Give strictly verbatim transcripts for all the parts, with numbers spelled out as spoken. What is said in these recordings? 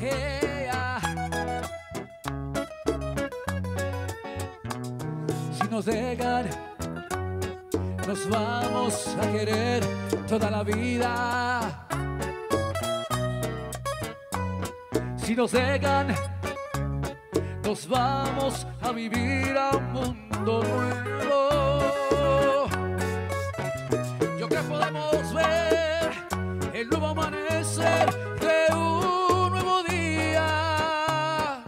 yeah. Si nos dejan, nos vamos a querer toda la vida. Si nos dejan, nos vamos a vivir a un mundo nuevo. Yo creo que podemos ver el nuevo amanecer de un nuevo día.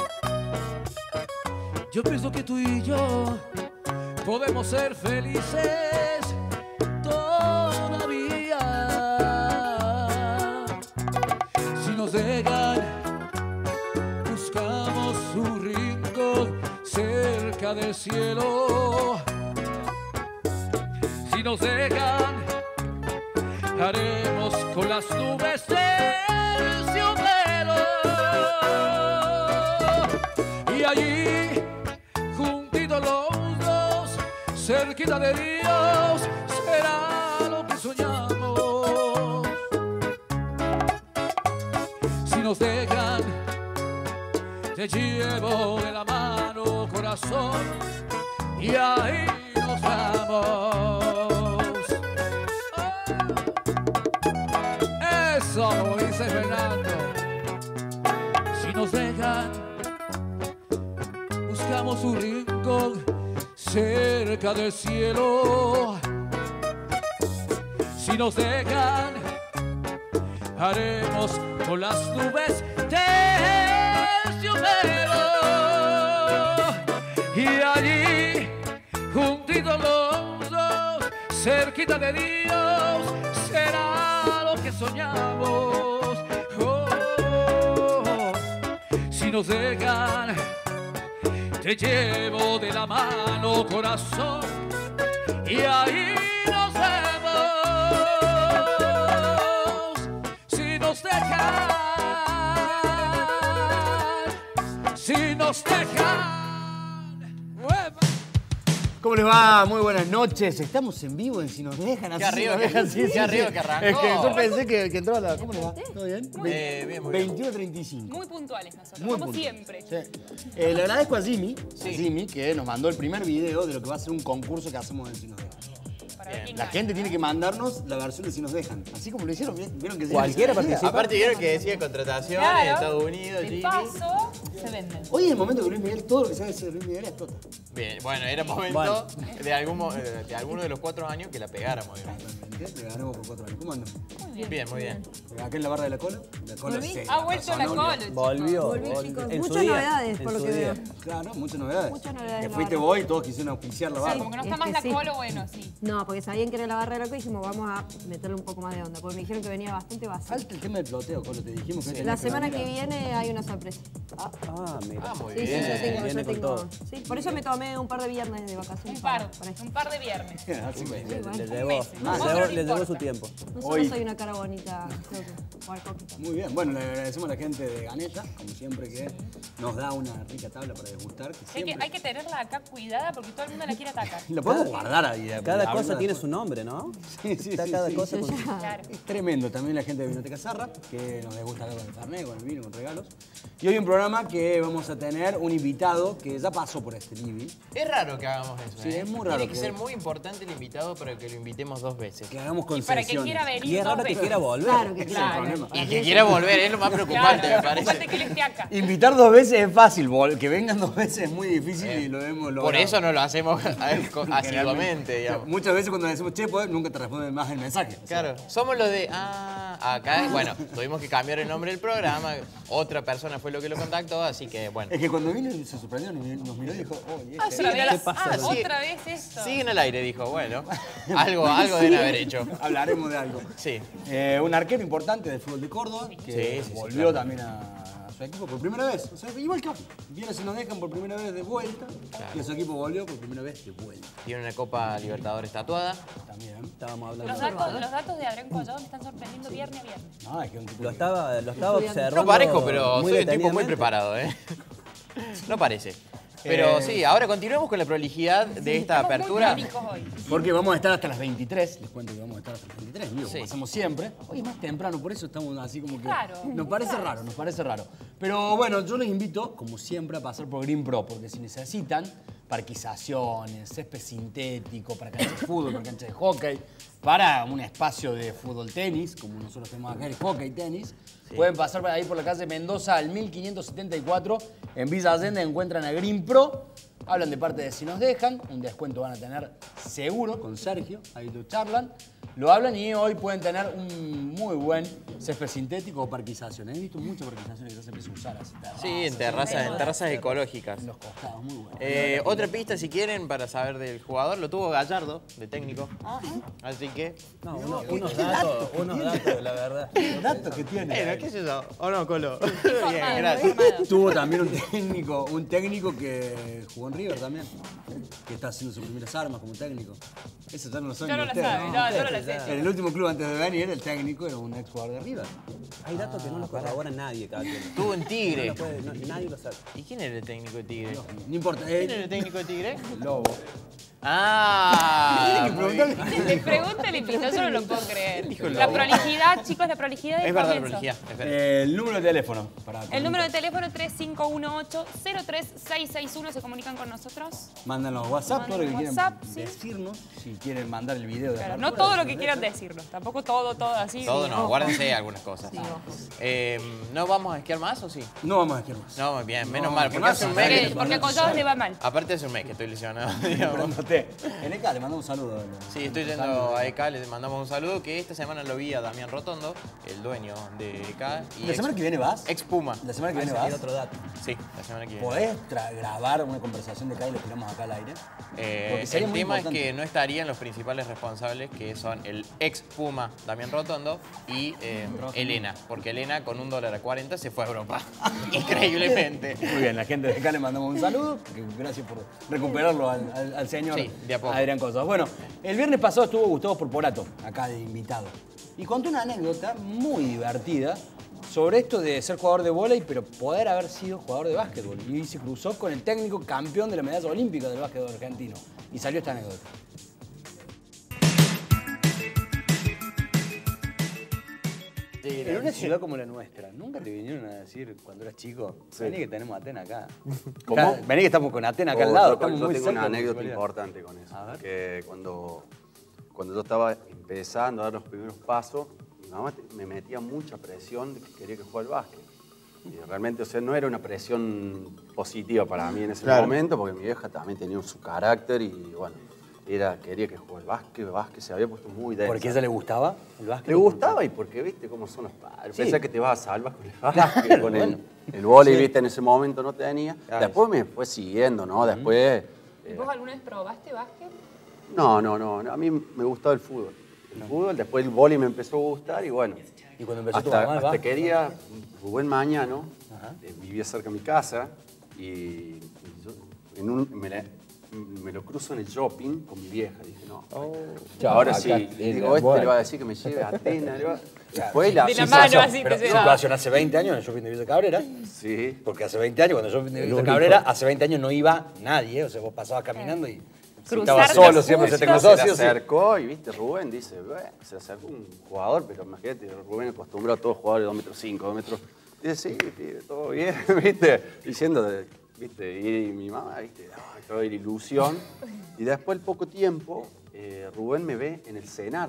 Yo pienso que tú y yo podemos ser felices todavía. Si nos dejan, buscamos un rincón cerca del cielo. Si nos dejan, haremos con las nubes terciopelo. Y allí, juntitos los dos, cerquita de Dios, será lo que soñamos. Si nos dejan, te llevo de la mano, corazón, y ahí nos vamos. Oh. Eso lo dice Fernando. Si nos dejan, buscamos un rincón cerca del cielo. Si nos dejan, haremos con las nubes terciopelo. Y allí, juntitos los dos, cerquita de Dios, será lo que soñamos. Oh, si nos dejan, te llevo de la mano, corazón, y ahí nos vemos. Si nos dejan, si nos dejan. ¿Cómo les va? Muy buenas noches. Estamos en vivo en Si Nos Dejan. Qué arriba, que, sí, qué sí, arriba sí. que arrancó. Es que yo pensé que, que entraba la... ¿Cómo les va? ¿Todo bien? Muy bien, bien, muy bien. veintiuno treinta y cinco. Muy puntuales nosotros, Muy como puntuales. siempre. Sí. Eh, le agradezco a Jimmy, Sí. a Jimmy, que nos mandó el primer video de lo que va a ser un concurso que hacemos en Si Nos Dejan. Para ver quién La gana. gente tiene que mandarnos la versión de Si Nos Dejan. Así como lo hicieron, vieron que sí. Cualquiera participa. Aparte vieron que decía contratación Claro. en Estados Unidos, De Jimmy. paso, se venden. Hoy es el momento que Luis Miguel, todo lo que sabe de Luis Miguel explota. Bien, bueno, era momento de, algún, mo- eh, de alguno de los cuatro años que la pegáramos. digamos. Le ganamos por cuatro años. ¿Cómo andan? Muy bien. Bien, muy bien. Acá en la barra de la cola. La cola Volví. se- Ha vuelto la Zanahoria. cola, chicos. Volvió. Volví, volvió. chicos. En su Muchas día, novedades, en por lo su que día. veo. Claro, muchas novedades. Muchas novedades Que en la fuiste barra. vos y todos quisieron auspiciar la Sí, barra. como no está Es más que la sí. cola, bueno, sí. No, porque sabían que era la barra de loco y dijimos, vamos a meterle un poco más de onda. Porque me dijeron que venía bastante básico. Falta el tema del ploteo, Colo, te dijimos que tenías La semana que venir a- viene hay una sorpresa. Ah, mira. Ah, muy Sí, sí, bien. yo tengo, Viene yo con tengo. todo. Sí, por eso me tomé un par de viernes de vacaciones. Un par, para- para esto. un par de viernes. Así que- Le, bueno. le Un llevó, mes. le No, llevó- pero no le llevó importa. su tiempo. No Hoy- solo soy una cara bonita, creo que jugar coquita. Muy bien, bueno, le agradecemos a la gente de Ganeta, como siempre, que nos da una rica tabla para degustar. Que Hay que, siempre... hay que tenerla acá cuidada porque todo el mundo la quiere atacar. La podemos guardar ahí. eh, Cada la cosa abrimos tiene después. su nombre, ¿no? Sí, sí, Está sí, cada sí. cosa con... Claro. Es tremendo, también la gente de Vinoteca Zarra, que nos gusta hablar con el carnet, con el vino, con regalos. Y hoy un programa que vamos a tener un invitado que ya pasó por este living, Es raro que hagamos eso. Sí, ¿eh? es muy raro Tiene que que- ser muy importante el invitado para que lo invitemos dos veces. que hagamos Y para que concesiones. quiera Y venir es dos raro que veces. quiera volver. Claro que Ese es claro. el problema. Y que quiera volver, es lo más preocupante, Claro, me parece. preocupante que él esté acá. Invitar dos veces es fácil, vol- que vengan dos veces es muy difícil y lo hemos logrado. Por eso no lo hacemos asiduamente, Generalmente. digamos. Muchas veces cuando le decimos, che, pues, nunca te responden más el mensaje. O sea, Claro, somos los de, ah, acá, bueno, tuvimos que cambiar el nombre del programa, otra persona fue lo que lo contactó, así que bueno. Es que cuando vino se sorprendió, nos nos miró y dijo, oh, ¿y este? Otra vez, pasa? ah, Sí. otra vez esto. Siguen al aire, dijo, bueno, algo, algo deben haber hecho. Hablaremos de algo. Sí. Eh, un arquero importante del fútbol de Córdoba, que Sí, sí, sí, volvió claro. también a, a su equipo por primera vez. O sea, igual que hoy. Viene Si Nos Dejan por primera vez de vuelta, y a su equipo volvió por primera vez de vuelta. Tiene una Copa Libertadores tatuada. También. Estábamos hablando. Los datos, los datos de Adrián Collado me están sorprendiendo viernes a viernes. No, es que es un tipo Lo que- estaba, lo estaba observando. No parezco, pero muy soy un tipo muy detenidamente. preparado, ¿eh? No parece. Pero Eh, sí, ahora continuemos con la prolijidad de esta Estamos muy apertura. prolijos hoy. Porque vamos a estar hasta las veintitrés, les cuento que vamos a estar hasta las veintitrés, digo, Sí. como hacemos siempre. Hoy es más temprano, por eso estamos así como que... Raro. Nos parece raro, nos parece raro. Pero bueno, yo les invito, como siempre, a pasar por Green Pro, porque si necesitan parquizaciones, césped sintético, para cancha de fútbol, para cancha de hockey, para un espacio de fútbol tenis, como nosotros tenemos acá el hockey tenis, pueden pasar por ahí por la calle Mendoza al mil quinientos setenta y cuatro, en Villa Allende encuentran a Green Pro. Hablan de parte de Si Nos Dejan, un descuento van a tener seguro con Sergio, ahí lo charlan. Lo hablan y hoy pueden tener un muy buen césped sintético o parquización. He visto muchas parquizaciones que ya se empiezan a usar así. Sí, en terrazas, en terrazas ecológicas. En los costados, muy bueno. Eh, otra pista, si quieren, para saber del jugador, lo tuvo Gallardo, de técnico. Así que... No, uno- unos datos, unos datos, la verdad. Los datos que tiene. Bueno, qué sé yo. ¿O no, Colo? Bien, Informado, gracias. informado. Tuvo también un técnico, un técnico que jugó en River también, que está haciendo sus primeras armas como técnico. Eso ya no lo saben Yo no ni lo ustedes, sabe, no, yo no lo sé. En el último club antes de venir, el técnico era un ex jugador de River. Hay datos que no los corrobora nadie, cada quien. Estuvo en Tigre. No puede, no- nadie lo sabe. ¿Y quién era el técnico de Tigre? No importa. ¿Quién eh, era el técnico de Tigre? Lobo. Ah, muy bien. Le pregunta el invitado, yo no lo puedo creer. Dijo el La lobo. prolijidad, chicos, la prolijidad del Es verdad, la comienzo. prolijidad. Es verdad. Eh, el número de teléfono. Para El número de teléfono tres cinco uno ocho, cero tres seis seis uno, se comunican con nosotros. Mándanos WhatsApp, todo lo que Mándanos quieran WhatsApp, sí. decirnos. Si quieren mandar el video de Claro, apertura, no todo lo si que nos quieran dejan. decirnos, tampoco todo, todo así. Todo no, ojo. guárdense algunas cosas. Eh, ¿No vamos a esquiar más o sí? No vamos a esquiar más. No, muy bien, menos No, mal, que porque no hace un hace mes falta. que... Porque, porque con todos le va mal. Aparte hace un mes que estoy lesionado, digamos. Prendete. En E K le mandamos un saludo. Sí, estoy yendo a E K, le mandamos un saludo, que esta semana lo vi a Damián Rotondo, el dueño de E K. Y ¿La ex- semana que viene vas? Ex Puma. ¿La semana que Ahí viene salir vas? otro dato. Sí, la semana que viene. ¿Podés tra- grabar una conversación de acá y lo tiramos acá al aire? Eh, Porque sería el muy tema importante. es que no estarían los principales responsables, que son el ex Puma Damián Rotondo y eh, Elena, porque Elena con un dólar a cuarenta se fue a Europa. Increíblemente. Muy bien, la gente de acá le mandamos un saludo. que Gracias por recuperarlo al, al- al señor Sí, de a poco. Adrián Cosas. Bueno, el viernes pasado estuvo Gustavo Porporato, acá de invitado. Y contó una anécdota muy divertida sobre esto de ser jugador de vóley, pero poder haber sido jugador de básquetbol. Y se cruzó con el técnico campeón de la medalla olímpica del básquetbol argentino. Y salió esta anécdota. En una ciudad como la nuestra, ¿nunca te vinieron a decir cuando eras chico? Vení que tenemos Atena acá. ¿Cómo? Acá- Vení que estamos con Atena acá Oh, al lado. yo- Estamos yo muy tengo cerca una de la anécdota municipalidad. importante con eso. A ver. Que cuando, cuando yo estaba empezando a dar los primeros pasos, mi mamá te- me metía mucha presión de que quería que juegue al básquet. Y realmente, o sea, no era una presión positiva para mí en ese momento, porque mi vieja también tenía su carácter y, bueno, era, quería que juegue al básquet, el básquet se había puesto muy denso. ¿Porque a ella le gustaba el básquet? Le gustaba y porque, viste, cómo son los padres. Sí. Pensás que te vas a salvar con el básquet, con el, el vóley, viste, en ese momento no tenía. Después me fue siguiendo, ¿no? Después... eh, ¿Vos alguna vez probaste básquet? no, no, no, no, a mí me gustaba el fútbol. El fútbol, después el vóley me empezó a gustar y bueno. Y cuando empezó tu hasta, mamá el hasta básquet. quería, Rubén Mañano, eh, vivía cerca de mi casa y, y yo en un- me, la- me lo cruzo en el shopping con mi vieja. Dije, no, ahora sí, digo, este le va a decir que me lleve a Atenas. le va- Después la, De la sí, mano situación- así Pero te llevaba. situación hace veinte años en el shopping de Villa Cabrera. Sí. Porque hace veinte años, cuando yo fui de Villa Cabrera, hace veinte años no iba nadie. O sea, vos pasabas caminando y si estabas Cruzarte solo, siempre se te justo. cruzó. Se sí le o sí. acercó y, viste, Rubén dice, bueno, se acercó un jugador, pero imagínate, Rubén acostumbrado a todos los jugadores de dos metros cinco, dos metros. Dice, sí, pibe, todo bien, viste, diciendo, de- viste, y mi mamá, viste, ay, toda la ilusión. Y después, al poco tiempo, eh, Rubén me ve en el cenar.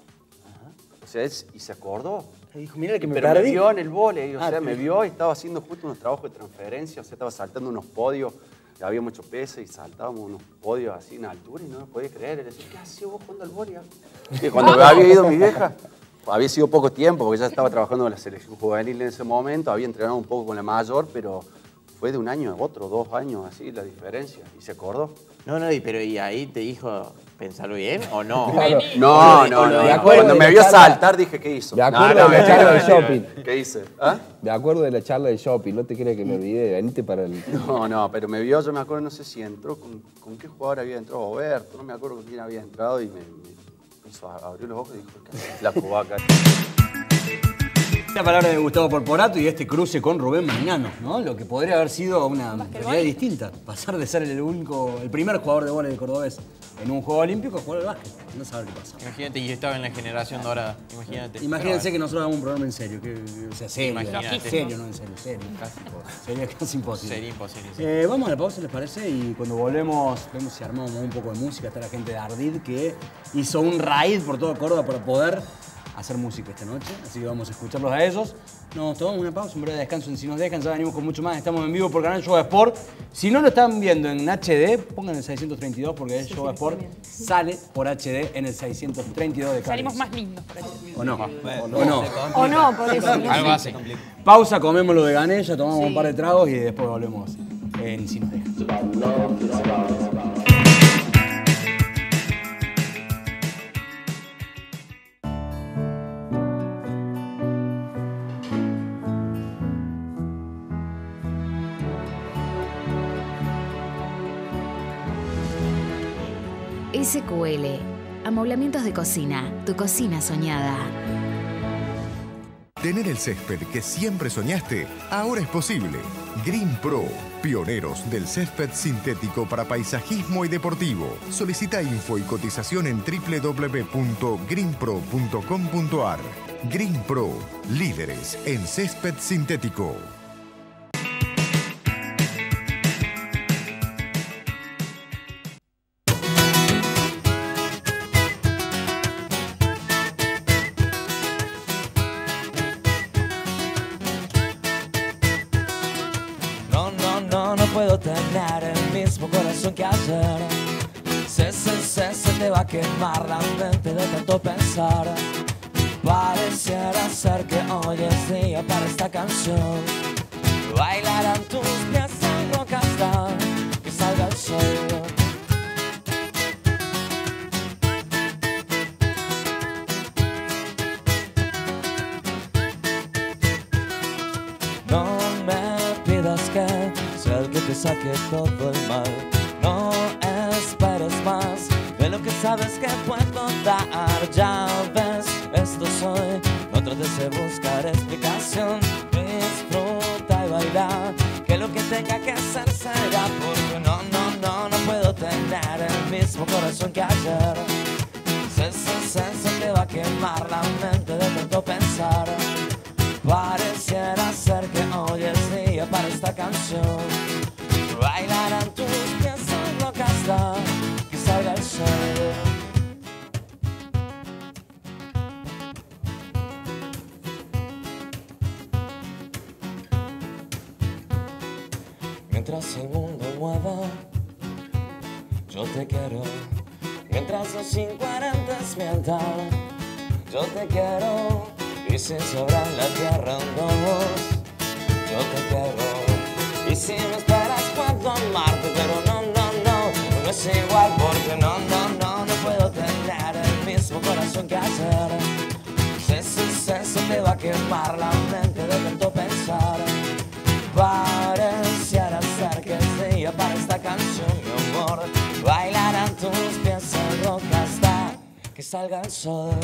O sea, es- y se acordó. Y dijo, mira que me Pero me perdí. vio en el vóley, o Ah, sea, te- me vio y estaba haciendo justo unos trabajos de transferencia, o sea, estaba saltando unos podios, había mucho peso y saltábamos unos podios así en altura y no me podía creer. Él decía, ¿qué hacías vos jugando al vóley? Y cuando había ido mi vieja, había sido poco tiempo, porque ya estaba trabajando en la selección juvenil en ese momento, había entrenado un poco con la mayor, pero fue de un año a otro, dos años así la diferencia, y se acordó. No, no, y- pero ¿y ahí te dijo, pensarlo bien o no? Vení. No, no, no. Me acuerdo Cuando de me la vio charla- saltar dije, ¿qué hizo? Me acuerdo No, no, de la charla del mentira, shopping. mentira. ¿Qué hice? ¿Ah? Me acuerdo de la charla de shopping, no te creas que me olvidé, venite para el... No, no, pero me vio, yo me acuerdo, no sé si entró, con, con qué jugador había entrado, Oberto, no me acuerdo con quién había entrado y me, me hizo, abrió los ojos y dijo, ¿qué haces, flaco vaca? La palabra de Gustavo Porporato y este cruce con Rubén Magnano, ¿no? Lo que podría haber sido una realidad distinta. Pasar de ser el único, el primer jugador de vóley cordobés en un juego olímpico a jugar al básquet. No saber qué pasa. Imagínate, y estaba en la generación dorada. Imagínate. Imagínense que nosotros hagamos un programa en serio. Que, o sea, serio. Imagínate. Serio, no en serio, serio. Casi, sería casi imposible. Sería imposible. Sí. Eh, vamos a la pausa, ¿les parece? Y cuando volvemos, vemos si armamos un poco de música. Está la gente de Ardid que hizo un raid por todo Córdoba para poder hacer música esta noche. Así que vamos a escucharlos a ellos. Nos tomamos una pausa, un breve descanso en Si Nos Dejan. Ya venimos con mucho más. Estamos en vivo por Canal Show Sport. Si no lo están viendo en H D, pongan el seiscientos treinta y dos porque el sí, Show sí, Sport sale por H D en el seiscientos treinta y dos de Canal. Salimos más lindos por H D. ¿O no? Bueno, ¿O no? O no, por eso. Algo así. Pausa, comemos lo de Ganella, tomamos Sí. un par de tragos y después volvemos en Si Nos Dejan. S Q L, amoblamientos de cocina, tu cocina soñada. Tener el césped que siempre soñaste, ahora es posible. Green Pro, pioneros del césped sintético para paisajismo y deportivo. Solicita info y cotización en doble u doble u doble u punto green pro punto com punto a r. Green Pro, líderes en césped sintético. Puedo tener el mismo corazón que ayer. Se, se, se, se te va a quemar la mente de tanto pensar. Pareciera ser que hoy es día para esta canción. Bailarán tus pies en roca hasta que salga el sol. No me pidas que el que te saque todo el mal. No esperes más de lo que sabes que puedo dar. Ya ves, esto soy. No trates de buscar explicación. Disfruta y baila, que lo que tenga que hacer será. Porque no, no, no, no puedo tener el mismo corazón que ayer. Se, se, se, se te va a quemar la mente de tanto pensar. Pareciera ser que hoy es día para esta canción. Bailarán tus pies en roca hasta que salga el sol. Mientras el mundo mueva, yo te quiero. Mientras los incoherentes mientan, yo te quiero. Y si sobra la tierra en dos, yo te quiero. Y si me esperas puedo amarte, pero no, no, no, no es igual porque no, no, no, no puedo tener el mismo corazón que ayer. Se, se, se, se te va a quemar la mente de tanto pensar. Pareciera ser que es día para esta canción, mi amor. Bailarán tus pies en roca hasta que salga el sol.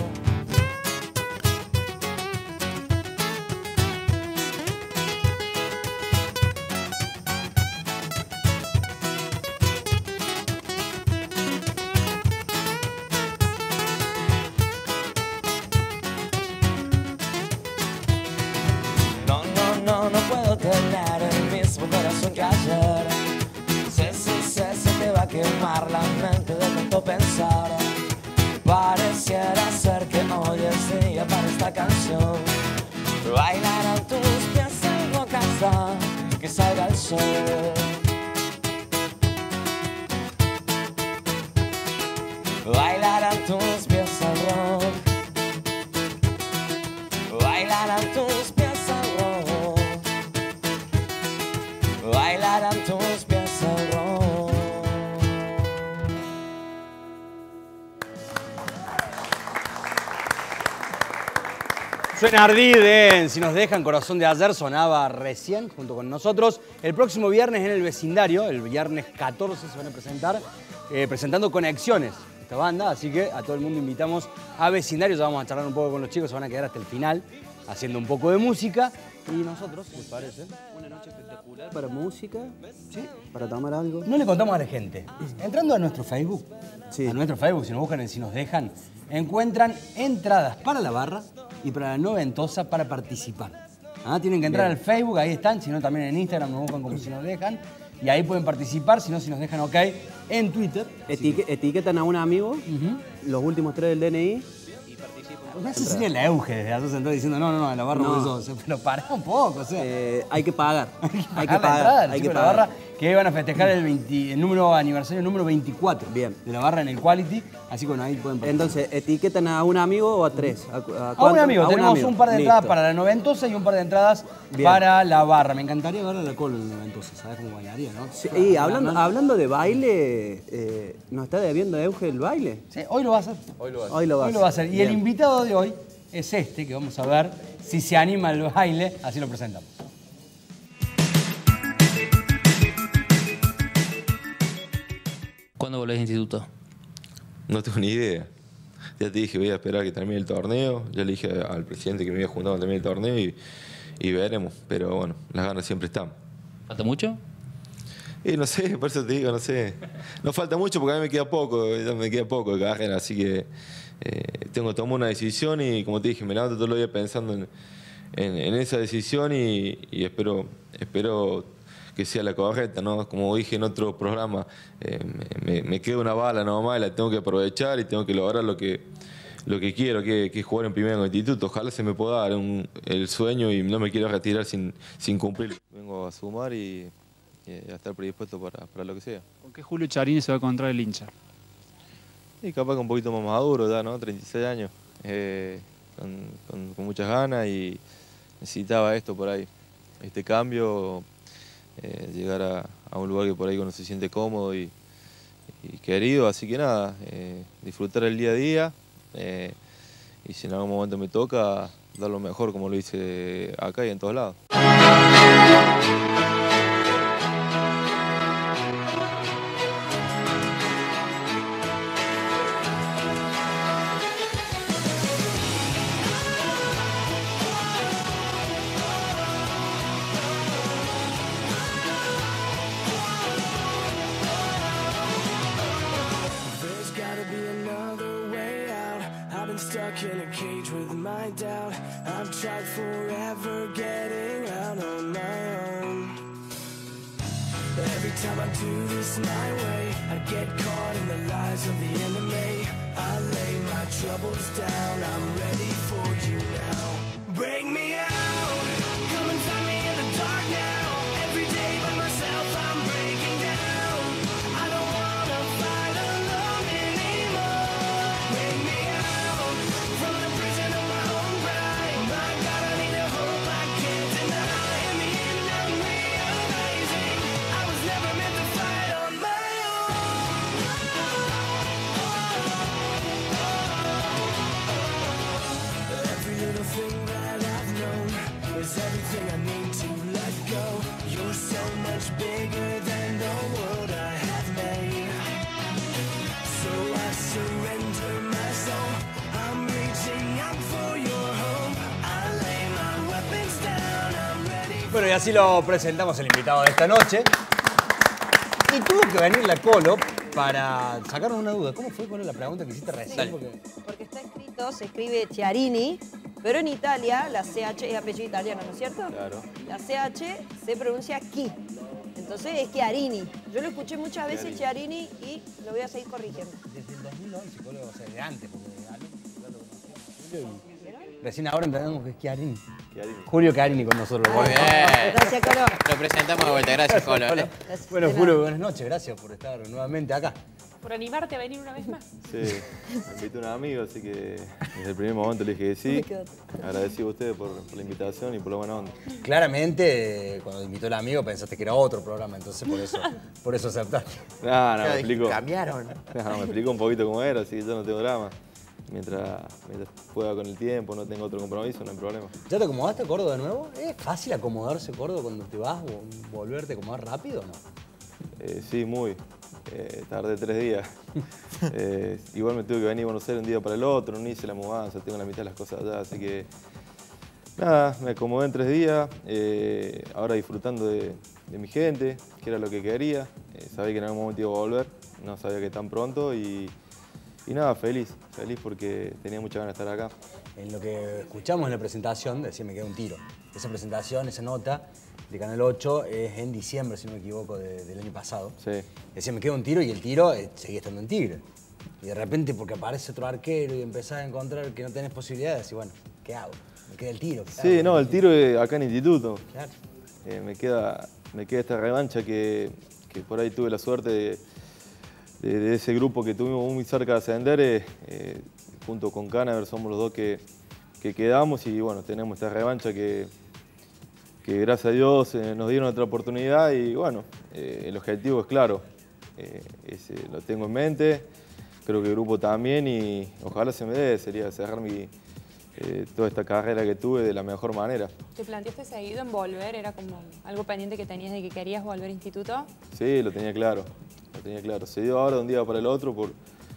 No, no puedo tener el mismo corazón que ayer. Se, se, se, se te va a quemar la mente de tanto pensar. Pareciera ser que hoy es día para esta canción. Bailarán tus pies en roca hasta que salga el sol. Bailarán tus pies al rock. Bailarán tus pies al rock. Bailarán tus pies al rock. Suena Ardid en Si Nos Dejan, Corazón de Ayer, sonaba recién junto con nosotros. El próximo viernes en el vecindario, el viernes catorce se van a presentar, eh, presentando Conexiones, esta banda, así que a todo el mundo invitamos a vecindario, ya vamos a charlar un poco con los chicos, se van a quedar hasta el final. haciendo un poco de música. Y nosotros, ¿les parece? Una noche espectacular para música, ¿sí? Para tomar algo. No le contamos a la gente. Entrando a nuestro Facebook, sí. a nuestro Facebook, si nos buscan en Si Nos Dejan, encuentran entradas para la barra y para la Noventosa para participar. ¿Ah? Tienen que entrar Bien. al Facebook, ahí están, si no también en Instagram nos buscan como Si Nos Dejan. Y ahí pueden participar, si no, si nos dejan ok, en Twitter. Etique que... Etiquetan a un amigo, uh-huh. los últimos tres del D N I. No sé si la Euge desde hace sentado diciendo no, no, no, la barra no, no eso, pero pará un poco, o sea. Eh, hay que pagar. hay que pagar. Hay que pagar. Entrada, hay que pagar. La barra que van a festejar el, veinte, el número aniversario número veinticuatro Bien. de la barra en el Quality, así que bueno, ahí pueden participar. Entonces, ¿etiquetan a un amigo o a tres? ¿A, a, a un amigo, a tenemos un, amigo. un par de Listo. entradas para la Noventosa y un par de entradas Bien. para la barra. Me encantaría ver la cola en la Noventosa, ¿sabes cómo bailaría, no? Sí, y hablando, hablando de baile, eh, ¿nos está debiendo Euge el baile? Sí, hoy lo va a hacer. Hoy lo va a hacer. Hoy lo va a hoy hacer. Lo va a hacer. Y Bien. el invitado de hoy es este, que vamos a ver si se anima al baile, así lo presentamos. ¿Cuándo volvés al instituto? No tengo ni idea. Ya te dije, voy a esperar que termine el torneo. Ya le dije al presidente que me iba a juntar cuando termine el torneo y, y veremos. Pero bueno, las ganas siempre están. ¿Falta mucho? Y no sé, por eso te digo, no sé. No falta mucho porque a mí me queda poco, me queda poco de carrera, así que eh, tengo que tomar una decisión y como te dije, me levanto todos los días pensando en, en, en esa decisión y, y espero, espero que sea la correcta, ¿no? Como dije en otro programa, eh, me, me queda una bala nomás y la tengo que aprovechar y tengo que lograr lo que, lo que quiero, que, que es jugar en primero en el instituto. Ojalá se me pueda dar un, el sueño y no me quiero retirar sin, sin cumplir. Vengo a sumar y, y a estar predispuesto para, para lo que sea. ¿Con qué Julio Charini se va a encontrar el hincha? Y capaz que un poquito más maduro ya, ¿no? treinta y seis años, eh, con, con, con muchas ganas y necesitaba esto por ahí, este cambio. Eh, llegar a, a un lugar que por ahí uno se siente cómodo y, y querido, así que nada, eh, disfrutar el día a día eh, y si en algún momento me toca, dar lo mejor como lo hice acá y en todos lados. Stuck in a cage with my doubt. I've tried forever getting out on my own. Every time I do this my way, I get caught in the lies of the enemy. I lay my troubles down, I'm ready for you now. Bring me out, come and find me in the dark now. Every day by myself I'm breaking down. I don't wanna fight alone anymore. Bring me out from the prison of my own pride. My God, I need a hope I can't deny. In the end I'm realizing I was never meant to fight on my own. Every little thing that I've known is everything I need to let go. You're so much bigger than the world I have made. So I surrender my soul. I'm reaching out for your home. I lay my weapons down. I'm ready. Bueno, y así lo presentamos el invitado de esta noche. Y tuvo que venir la Colo para sacarnos una duda. ¿Cómo fue con la pregunta que hiciste recién? Porque... Porque está escrito, se escribe Chiarini, pero en Italia la C H es apellido italiano, ¿no es cierto? Claro. La C H se pronuncia Chi. Entonces es Chiarini. Yo lo escuché muchas veces Chiarini y lo voy a seguir corrigiendo. Desde el dos mil once, Colo, o sea, de antes, porque recién ahora entendemos que es Chiarini. Chiarini. Julio Chiarini con nosotros. Muy bien. Gracias, Colo. Lo presentamos de vuelta. Gracias, Colo. Gracias. Bueno, Julio, buenas noches. Gracias por estar nuevamente acá. Por animarte a venir una vez más. Sí, me invitó un amigo, así que desde el primer momento le dije que sí. Agradecido a ustedes por, por la invitación y por la buena onda. Claramente, cuando te invitó el amigo pensaste que era otro programa, entonces por eso, por eso aceptaste. No, no, me explico. Cambiaron. No, me explicó un poquito cómo era, así que yo no tengo drama. Mientras, mientras pueda con el tiempo, no tengo otro compromiso, no hay problema. ¿Ya te acomodaste a Córdoba de nuevo? ¿Es fácil acomodarse a Córdoba cuando te vas o volverte a acomodar rápido o no? Eh, sí, muy. Eh, tardé tres días. eh, igual me tuve que venir a Buenos Aires un día para el otro, no hice la mudanza, tengo la mitad de las cosas allá, así que Nada, me acomodé en tres días, eh, ahora disfrutando de, de mi gente, que era lo que quería. Eh, sabía que en algún momento iba a volver, no sabía que tan pronto y, y nada, feliz, feliz porque tenía muchas ganas de estar acá. En lo que escuchamos en la presentación, decía me queda un tiro. Esa presentación, esa nota de Canal ocho es en diciembre, si no me equivoco, de, del año pasado. Sí. Decía me queda un tiro y el tiro eh, seguía estando en Tigre. Y de repente, porque aparece otro arquero y empezás a encontrar que no tenés posibilidades, decís, bueno, ¿qué hago? Me queda el tiro. Sí, hago? no, el tiro es acá en Instituto. Claro. Eh, me, queda, me queda esta revancha que, que por ahí tuve la suerte de, de, de ese grupo que tuvimos muy cerca de ascender. Eh, eh, junto con Canaver somos los dos que, que quedamos y bueno, tenemos esta revancha que, que gracias a Dios eh, nos dieron otra oportunidad y bueno, eh, el objetivo es claro. Eh, ese, lo tengo en mente, creo que el grupo también y ojalá se me dé, sería cerrar mi... Eh, toda esta carrera que tuve de la mejor manera. ¿Te planteaste seguido en volver? ¿Era como algo pendiente que tenías de que querías volver a instituto? Sí, lo tenía claro, lo tenía claro. Se dio ahora de un día para el otro por,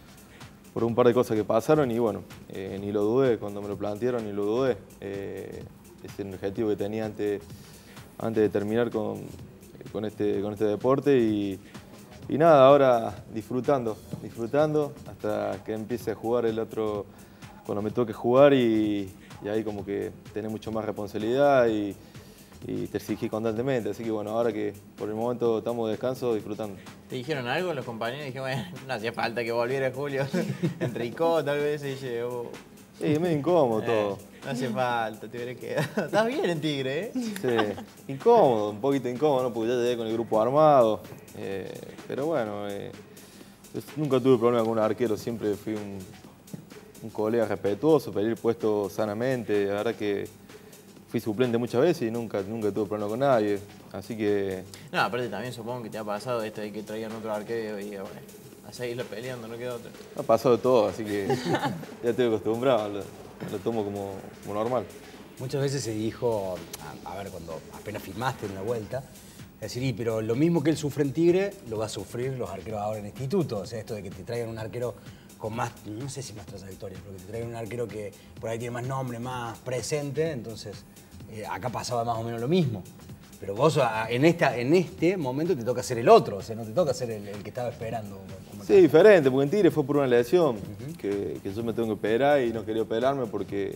por un par de cosas que pasaron y bueno, eh, ni lo dudé, cuando me lo plantearon ni lo dudé. Eh, es el objetivo que tenía antes, antes de terminar con, con, este, con este deporte y, y nada, ahora disfrutando, disfrutando hasta que empiece a jugar el otro... cuando me toque jugar y, y ahí como que tenés mucho más responsabilidad y, y te exigís constantemente. Así que bueno, ahora que por el momento estamos de descanso, disfrutando. ¿Te dijeron algo los compañeros? Dije, bueno, no hacía falta que volviera Julio. Entricó tal vez y llegó. Sí, medio incómodo eh, todo. No hacía falta, te hubiera quedado. Estás bien en Tigre, ¿eh? Sí, incómodo, un poquito incómodo, ¿no? Porque ya llegué con el grupo armado. Eh, pero bueno, eh, nunca tuve problema con un arquero, siempre fui un... un colega respetuoso, pedir puesto sanamente. La verdad que fui suplente muchas veces y nunca, nunca tuve problema con nadie. Así que... No, aparte también supongo que te ha pasado esto de que traían otro arquero y bueno, a seguirlo peleando, no queda otra. Ha pasado de todo, así que ya estoy acostumbrado, lo, lo tomo como, como normal. Muchas veces se dijo, a, a ver, cuando apenas firmaste en la vuelta, es decir, pero lo mismo que él sufre en Tigre, lo va a sufrir los arqueros ahora en instituto. O sea, esto de que te traigan un arquero con más, no sé si más trayectoria, pero que te traigan un arquero que por ahí tiene más nombre, más presente, entonces eh, acá pasaba más o menos lo mismo. Pero vos a, en, esta, en este momento te toca ser el otro, o sea, no te toca ser el, el que estaba esperando. Como sí, diferente, porque en Tigre fue por una lesión, uh-huh. que, que yo me tengo que operar y no quería operarme porque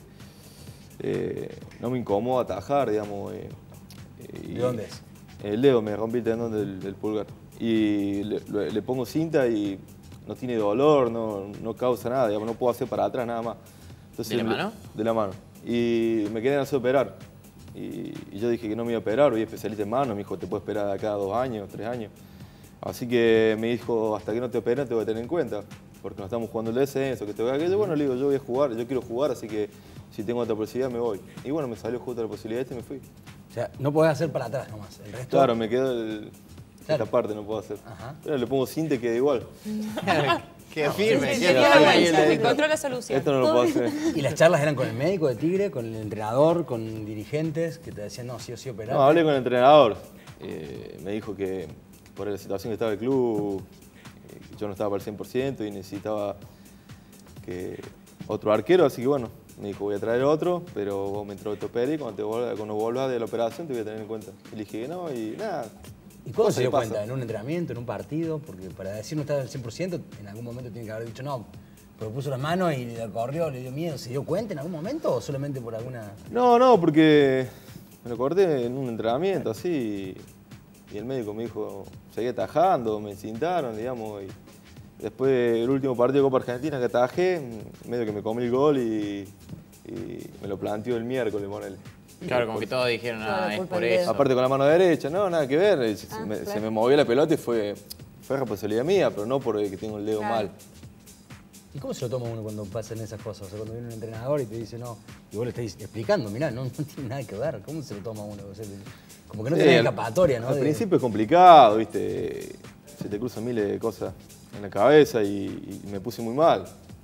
eh, no me incomoda atajar, digamos. Eh, y, ¿De dónde es? El dedo, me rompí el tendón del, del pulgar. Y le, le, le pongo cinta y no tiene dolor, no, no causa nada, digamos, no puedo hacer para atrás nada más. Entonces, ¿De la mano? De la mano. Y me querían hacer operar. Y, y yo dije que no me iba a operar, voy a especialista en mano, me dijo, te puedo esperar de acá dos años, tres años. Así que me dijo, hasta que no te operen te voy a tener en cuenta, porque nos estamos jugando el descenso, que te voy a aquello. Bueno, le digo, yo voy a jugar, yo quiero jugar, así que si tengo otra posibilidad me voy. Y bueno, me salió justo la posibilidad esta y me fui. O sea, no podés hacer para atrás nomás, el resto... Claro, me quedó el, claro. Esta parte, no puedo hacer. Ajá. Pero le pongo cinta y queda igual. Qué firme, sí, qué sí, firme. Encontró la solución. Esto no lo puedo hacer. ¿Y las charlas eran con el médico de Tigre, con el entrenador, con dirigentes que te decían, no, sí o sí operar? No, hablé con el entrenador. Eh, me dijo que por la situación que estaba el club, eh, yo no estaba para el cien por ciento y necesitaba que otro arquero, así que bueno, me dijo, voy a traer otro, pero vos me entró te operé y cuando, te vuelvas, cuando vuelvas de la operación te voy a tener en cuenta. Y le dije que no y nada. ¿Y cuándo se dio cuenta? ¿En un entrenamiento, en un partido? Porque para decir no estar al cien por ciento, en algún momento tiene que haber dicho no. Pero puso las manos y le corrió, le dio miedo. ¿Se dio cuenta en algún momento o solamente por alguna...? No, no, porque me lo corté en un entrenamiento así y el médico me dijo, seguí atajando, me encintaron, digamos. Y después el último partido de Copa Argentina que atajé, medio que me comí el gol y, y me lo planteó el miércoles, ponele. Claro, como que todos dijeron, ah, es por eso. Aparte con la mano derecha, no, nada que ver. Se, Ah, me, claro. se me movió la pelota y fue, fue responsabilidad mía, pero no porque tengo el dedo Claro. mal. ¿Y cómo se lo toma uno cuando pasan esas cosas? O sea, cuando viene un entrenador y te dice no, y vos le estás explicando, mirá, no, no tiene nada que ver. ¿Cómo se lo toma uno? O sea, como que no Sí, tenés al- escapatoria, ¿no? Al De- principio es complicado, ¿viste? Se te cruzan miles de cosas en la cabeza y, y me puse muy mal.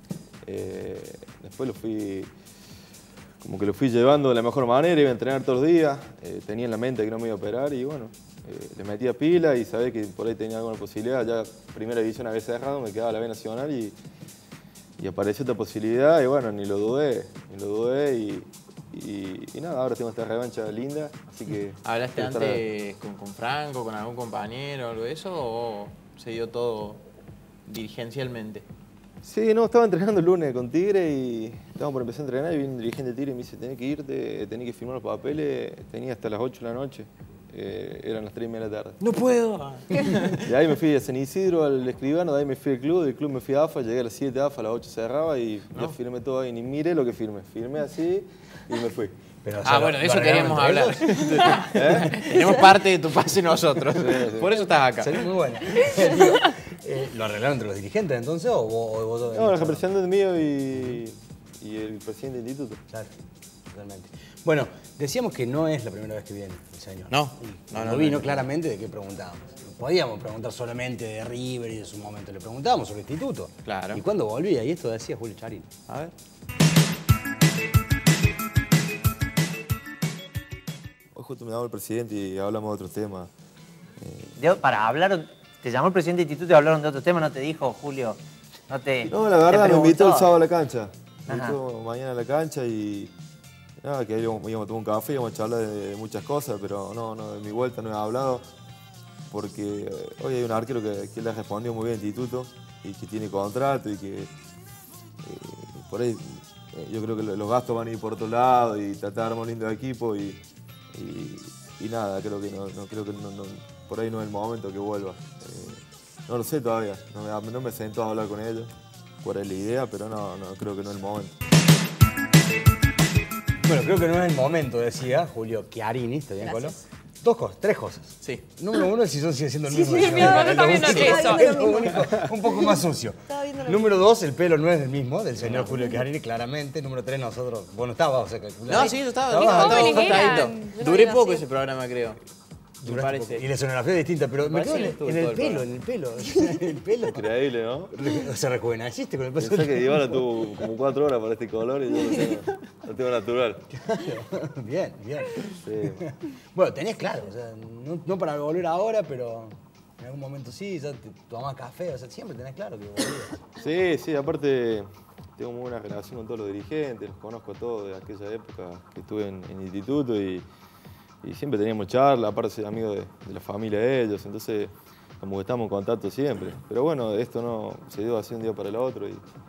Eh, después lo fui, como que lo fui llevando de la mejor manera, iba a entrenar todos los días, eh, tenía en la mente que no me iba a operar y bueno, eh, le metía pila y sabía que por ahí tenía alguna posibilidad. Ya primera división había cerrado, me quedaba la B Nacional y, y apareció esta posibilidad y bueno, ni lo dudé, ni lo dudé y, y, y nada, ahora tengo esta revancha linda, así que... ¿Hablaste quiero estar- antes con, con Franco, con algún compañero o algo de eso, o se dio todo dirigencialmente? Sí, no, estaba entrenando el lunes con Tigre y estábamos por empezar a entrenar y viene un dirigente de Tigre y me dice, tenés que irte, tenés que firmar los papeles, tenía hasta las ocho de la noche, eh, eran las tres y media de la tarde. ¡No puedo! De ahí me fui a San Isidro al escribano, de ahí me fui al club, del club me fui a AFA, llegué a las siete a AFA, a las ocho cerraba y ya firmé todo ahí, ni miré lo que firmé, firmé así y me fui. Pero, Ah, bueno, de eso queríamos hablar. Tenemos parte de tu pase nosotros. Por eso estás acá. Sería muy buena. Digo, eh, ¿lo arreglaron entre los dirigentes entonces o vos, o vos No, el representante mío y, y el presidente del instituto. Claro, totalmente. Bueno, decíamos que no es la primera vez que viene el señor. No, Y no, no, no, vino no. claramente de qué preguntábamos. Podíamos preguntar solamente de River y de su momento. Le preguntábamos sobre el instituto. Claro. Y cuando volvía, y esto decía Julio Charín. A ver. Hoy justo me llamó el presidente y hablamos de otros temas. De- para hablar, te llamó el presidente del instituto y hablaron de otro tema, no te dijo, Julio, no te No, la verdad te me invitó el preguntó? sábado a la cancha. Me Ajá. invitó mañana a la cancha y nada, que ahí íbamos, íbamos a tomar un café, íbamos a charlar de, de muchas cosas, pero no, no, de mi vuelta no he hablado porque eh, hoy hay un arquero que, que le ha respondido muy bien al instituto y que tiene contrato y que eh, por ahí eh, yo creo que lo- los gastos van a ir por otro lado y tratar de armar un lindo equipo y, y, y nada, creo que no, no creo que no, no- por ahí no es el momento que vuelva. Eh, no lo sé todavía, no me, no me sentó a hablar con ellos, cuál es la idea, pero no, no creo que no es el momento. Bueno, creo que no es el momento, decía Julio Chiarini, ¿está bien, Colo? Dos cosas, tres cosas. Sí. Número uno, si son sigue siendo el Sí, mismo. sí, señor. mi hermano Es lo también único- lo hizo. es lo único, un poco más sucio. Estaba viendo lo Número dos, el pelo no es el mismo, del señor Julio Chiarini, claramente. Número tres, nosotros, vos no estabas, o sea, que... No, sí, yo estaba. Estabas- estaba jóvenes acostadito. eran. Yo no Duré había poco nacido. ese programa, creo. Me Duraste parece. poco. Y la escenografía es distinta, pero me Parece quedo en, que el- estuvo en todo el el pelo, programa. en el pelo, en el pelo. Increíble, ¿no? O sea, rejuveneciste con el paso Pensá del que Dybala tuvo como cuatro horas para este color y yo lo tengo, lo tengo natural. Bien, bien. Sí. Bueno, tenés claro, o sea, no, no para volver ahora, pero en algún momento sí, ya te tomás café, o sea, siempre tenés claro que volvías. Sí, sí, aparte tengo muy buena relación con todos los dirigentes, los conozco a todos de aquella época que estuve en, en el instituto y, y siempre teníamos charla, aparte soy amigo de, de la familia de ellos, entonces como que estamos en contacto siempre. Pero bueno, esto no se dio así de un día para el otro y,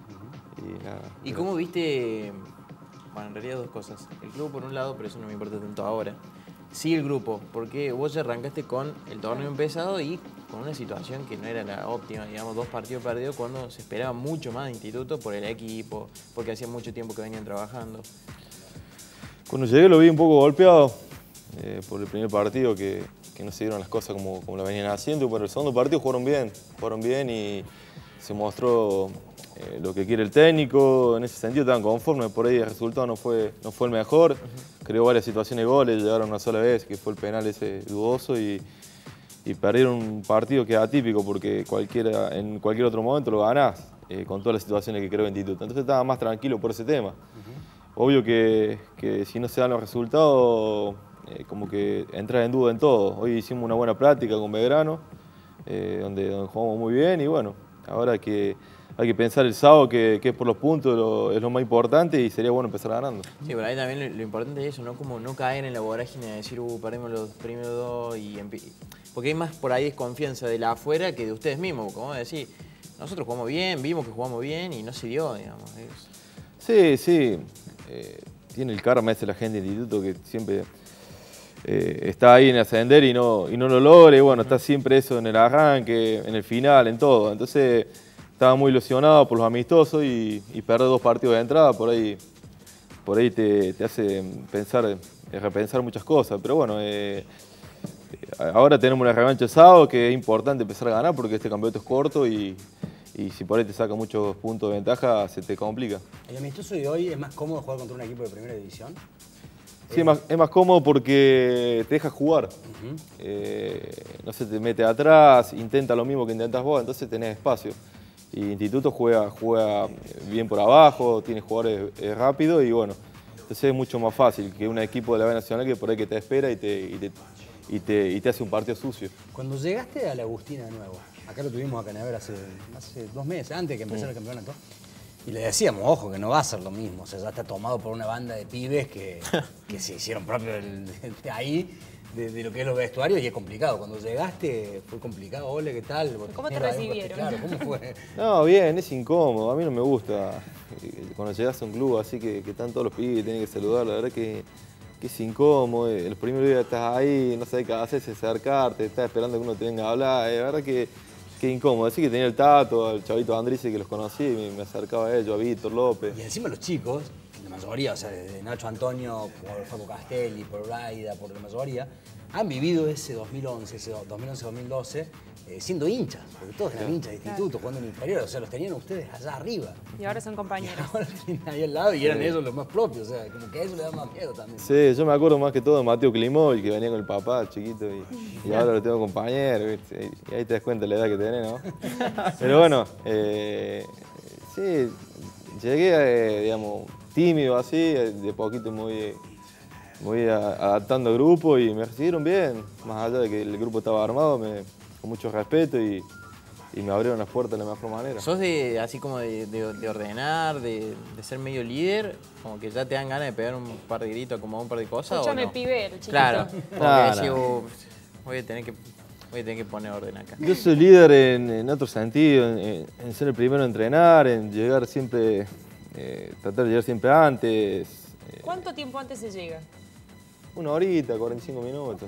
y nada. ¿Y cómo viste? Bueno, en realidad dos cosas. El club por un lado, pero eso no me importa tanto ahora. Sí, el grupo, porque vos ya arrancaste con el torneo empezado y con una situación que no era la óptima, digamos, dos partidos perdidos cuando se esperaba mucho más de instituto por el equipo, porque hacía mucho tiempo que venían trabajando. Cuando llegué lo vi un poco golpeado eh, por el primer partido, que, que no se dieron las cosas como, como lo venían haciendo. Pero el segundo partido jugaron bien, jugaron bien y se mostró eh, lo que quiere el técnico. En ese sentido estaban conformes, por ahí el resultado no fue, no fue el mejor. Uh-huh. Creó varias situaciones de goles, llegaron una sola vez, que fue el penal ese dudoso. Y, y perdieron un partido que es atípico porque cualquiera, en cualquier otro momento lo ganás, eh, con todas las situaciones que creó el instituto. Entonces estaba más tranquilo por ese tema. Uh-huh. Obvio que, que si no se dan los resultados, eh, como que entras en duda en todo. Hoy hicimos una buena práctica con Belgrano, eh, donde, donde jugamos muy bien y bueno, ahora hay que, hay que pensar el sábado que, que es por los puntos, lo, es lo más importante y sería bueno empezar ganando. Sí, pero ahí también lo, lo importante es eso, ¿no? Como no caer en la vorágine de decir, uh, perdimos los primeros dos y... Porque hay más por ahí desconfianza de la afuera que de ustedes mismos, como decir, nosotros jugamos bien, vimos que jugamos bien y no se dio, digamos. Es... Sí, sí. Eh, tiene el karma ese la gente del instituto que siempre eh, está ahí en ascender y no, y no lo logra. Y bueno, está siempre eso en el arranque, en el final, en todo. Entonces estaba muy ilusionado por los amistosos y, y perder dos partidos de entrada por ahí, por ahí te, te hace pensar, eh, repensar muchas cosas. Pero bueno, eh, ahora tenemos una revancha el sábado que es importante empezar a ganar porque este campeonato es corto y, y si por ahí te saca muchos puntos de ventaja se te complica. ¿El amistoso de hoy es más cómodo jugar contra un equipo de primera división? Sí, es más, es más cómodo porque te deja jugar. Uh-huh. eh, no se te mete atrás, intenta lo mismo que intentas vos, entonces tenés espacio. Y Instituto juega, juega bien por abajo, tiene jugadores eh, rápidos y bueno, entonces es mucho más fácil que un equipo de la B Nacional que por ahí que te espera y te, y te, y te, y te hace un partido sucio. Cuando llegaste a la Agustina de nuevo, acá lo tuvimos a Cañaver hace, hace dos meses, antes de que empezara mm. el campeonato, Y le decíamos, ojo, que no va a ser lo mismo. O sea, ya está tomado por una banda de pibes que, que se hicieron propios del- de ahí, de, de lo que es los vestuarios, y es complicado. Cuando llegaste fue complicado. Ole, ¿qué tal? ¿Cómo te Era ahí, recibieron? Claro, ¿cómo fue? No, bien, es incómodo. A mí no me gusta eh, cuando llegas a un club así que, que están todos los pibes, tienen que saludar. La verdad que, que es incómodo. eh, El primer día estás ahí, no sabes qué hacer, es acercarte, estás esperando que uno te venga a hablar. eh, La verdad que, que incómodo. Así que tenía el Tato, al chavito Andrice que los conocí, me, me acercaba a ellos, a Víctor López. Y encima los chicos, la mayoría, o sea, desde Nacho Antonio, por Facu Castelli, por Braida, por la mayoría, han vivido ese dos mil once, ese dos mil once dos mil doce, eh, siendo hinchas, porque todos eran hinchas de instituto, jugando en el inferior, o sea, los tenían ustedes allá arriba. Y ahora son compañeros. Ahora los tienen ahí al lado y eran Sí. ellos los más propios, o sea, como que a eso le da más miedo también. Sí, yo me acuerdo más que todo de Mateo Climol, que venía con el papá chiquito y, y ahora lo tengo compañero, ¿viste? Y ahí te das cuenta la edad que tenés, ¿no? Pero bueno, eh, sí, llegué, eh, digamos, tímido así, eh, de poquito muy, muy a- adaptando al grupo y me recibieron bien, más allá de que el grupo estaba armado, me, con mucho respeto y, y me abrieron las puertas de la mejor manera. ¿Sos de, así como de, de- de ordenar, de, de ser medio líder? Como que ya te dan ganas de pegar un par de gritos, como un par de cosas, Escúchame, ¿o no? pibe, el chiquito. Claro, como Nah, que decís, nah. "Uh, voy a tener que, voy a tener que poner orden acá. Yo soy líder en, en otro sentido, en, en- en ser el primero a entrenar, en llegar siempre, eh, tratar de llegar siempre antes. ¿Cuánto tiempo antes se llega? Una horita, cuarenta y cinco minutos.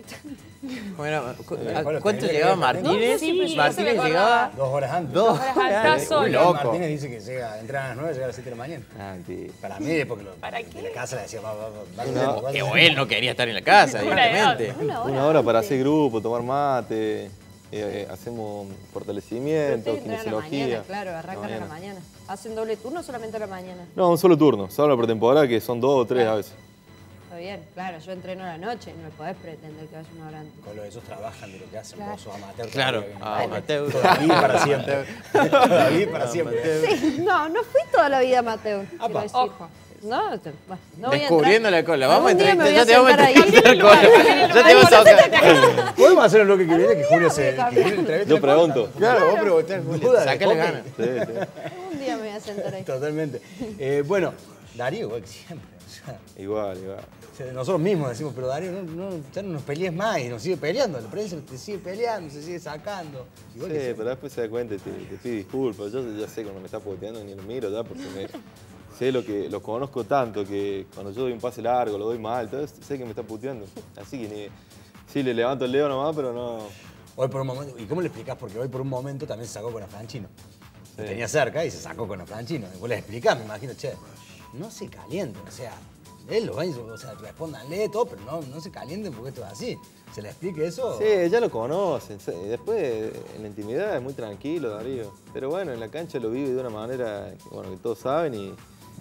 ¿Cómo era? ¿Cu- Eh, a- bueno, ¿Cuánto tenía que llegaba ver también. Martínez? No, sí, pero yo no se me Martínez acordaba. llegaba Dos horas antes. Dos Dos horas antes. horas. Estás Uy, solo. loco. Martínez dice que llega, entra a las nueve, llega a las siete de la mañana. Ah, sí. Para mí es porque lo, de la casa le decía, va, va, va, va, No, va, va, que va. o él no quería estar en la casa, evidentemente. Una hora para hacer grupo, tomar mate, eh, hacemos fortalecimiento, Ustedes entrenan a la mañana, kinesiología. claro, arrancan a la mañana. ¿Hacen doble turno o solamente a la mañana? No, un solo turno, solo la pretemporada que son dos o tres a veces. Está bien, claro, yo entreno a la noche, no me podés pretender que vaya una hora antes. Con lo de esos trabajan de lo que hacen, Claro. vos sos amateur. Claro, todavía, que- ah, amateur. Todavía para siempre. Todavía para siempre. Sí, no, no fui toda la vida amateur. quiero Apa. decir. Ojo. No, te- bueno, no voy a Descubriendo entrar. la cola. Vamos a Algún día me entrevistar, voy ya te vamos a sentar ahí. entrevistar cola. Ya te vamos a tocar. Podemos hacer el bloque que viene que Julio se. Que Julio entreviste Yo a pregunto. Juan. Claro, vos preguntás, Julio, Duda de sacale hockey. ganas. Sí, sí. Un día me voy a sentar ahí. Totalmente. Eh, bueno, Darío, igual que siempre. O sea, Igual, igual. o sea, nosotros mismos decimos, pero Darío, no, no, ya no nos pelees más y nos sigue peleando. La prensa te sigue peleando, se sigue sacando. Igual Sí, que siempre. pero después se da cuenta y te, te pide disculpas. Yo ya sé cuando me está puteando ni lo miro ya porque me, sé lo que lo conozco tanto que cuando yo doy un pase largo, lo doy mal, entonces sé que me está puteando. Así que ni, sí, le levanto el dedo nomás, pero no. Hoy por un momento, ¿y cómo le explicás? Porque hoy por un momento también se sacó con Afranchino. Sí. Tenía cerca y se sacó con Afranchino. Y vos le explicás, me imagino, che, no se calienten, o sea, él lo va o sea, respóndanle todo, pero no, no se calienten porque esto es así. ¿Se le explique eso? Sí, ya lo conocen. sí, Después, en la intimidad es muy tranquilo, Darío. Pero bueno, en la cancha lo vive de una manera que, bueno, que todos saben y,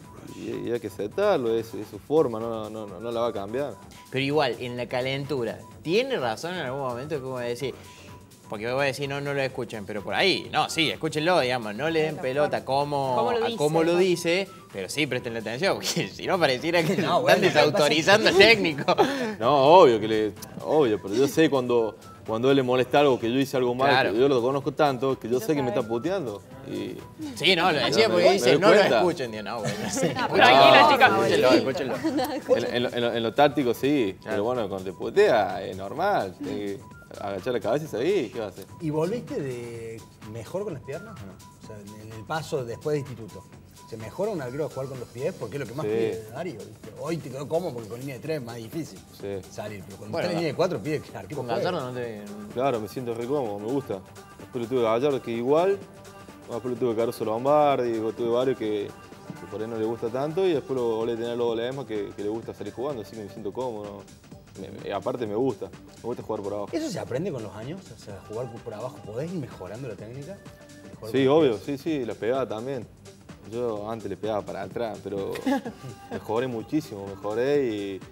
y- y hay que aceptarlo, es, es su forma, no, no, no, no la va a cambiar. Pero igual, en la calentura, ¿tiene razón en algún momento que voy a decir? Porque voy a decir, no, no lo escuchen, pero por ahí, no, sí, escúchenlo, digamos, no le den pelota como, ¿Cómo lo a dice? cómo lo dice, pero sí presten atención, porque si no pareciera que No, están bueno, desautorizando al técnico. No, obvio que le. Obvio, pero yo sé cuando, cuando él le molesta algo, que yo hice algo mal, Claro. que yo lo conozco tanto, que yo Yo sé que me sabe. está puteando. Y, Sí, no, lo decía me- porque me dice, doy no lo cuenta. escuchen. Digo, no, bueno, sí. Tranquila, chica. Escúchenlo, escúchenlo. en, en lo, en lo- en lo táctico sí, pero bueno, cuando te putea es normal. Tienes que agachar la cabeza y seguir, ¿qué vas a hacer? ¿Y volviste de mejor con las piernas o no? O sea, en el paso después de instituto. ¿Se mejora un arquero a jugar con los pies? Porque es lo que más Sí. pide Darío. ¿viste? Hoy te quedó cómodo porque con línea de tres es más difícil Sí. salir. Pero con Bueno, tres línea de cuatro pide que el arquero Con juegue. Gallardo no te... Claro, me siento re cómodo, me gusta. Después lo tuve Gallardo que igual, después lo tuve Caruso Lombardi, después tuve varios que, que por ahí no le gusta tanto y después lo volví a tener luego la Ema que, que le gusta salir jugando, así que me siento cómodo. Me- me- aparte me gusta, me gusta jugar por abajo. ¿Eso se aprende con los años? O sea, jugar por abajo, ¿podés ir mejorando la técnica? Jugar Sí, con obvio, los pies. sí, sí, la pegaba también. Yo antes le pegaba para atrás, pero mejoré muchísimo, mejoré y,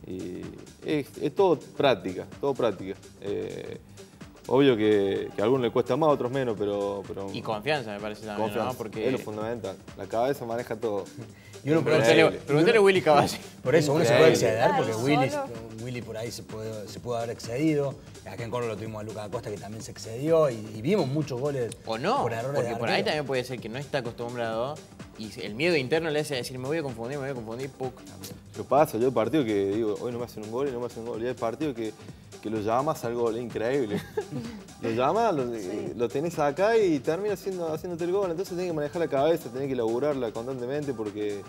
y es, es todo práctica, todo práctica. Eh, obvio que, que a algunos le cuesta más, a otros menos, pero... pero Y confianza me parece también, confianza, ¿no? Porque... es lo fundamental. La cabeza maneja todo. Y uno Preguntale, Increíble. preguntale a Willy Caballi. Por eso uno se puede Increíble. exceder, porque Claro, Willy, solo. Willy por ahí se puede, se puede haber excedido. Acá en Córdoba lo tuvimos a Lucas Acosta que también se excedió y, y vimos muchos goles O no, por errores porque de por ahí arquero. también puede ser que no está acostumbrado y el miedo interno le hace decir, me voy a confundir, me voy a confundir, ¡puc! Lo pasa, yo hay partidos que digo, hoy no me hacen un gol y no me hacen un gol. Y hay partidos que, que lo llamas al gol, es increíble. Lo llamas, lo, sí. lo tenés acá y termina haciendo, haciéndote el gol. Entonces tenés que manejar la cabeza, tenés que laburarla constantemente porque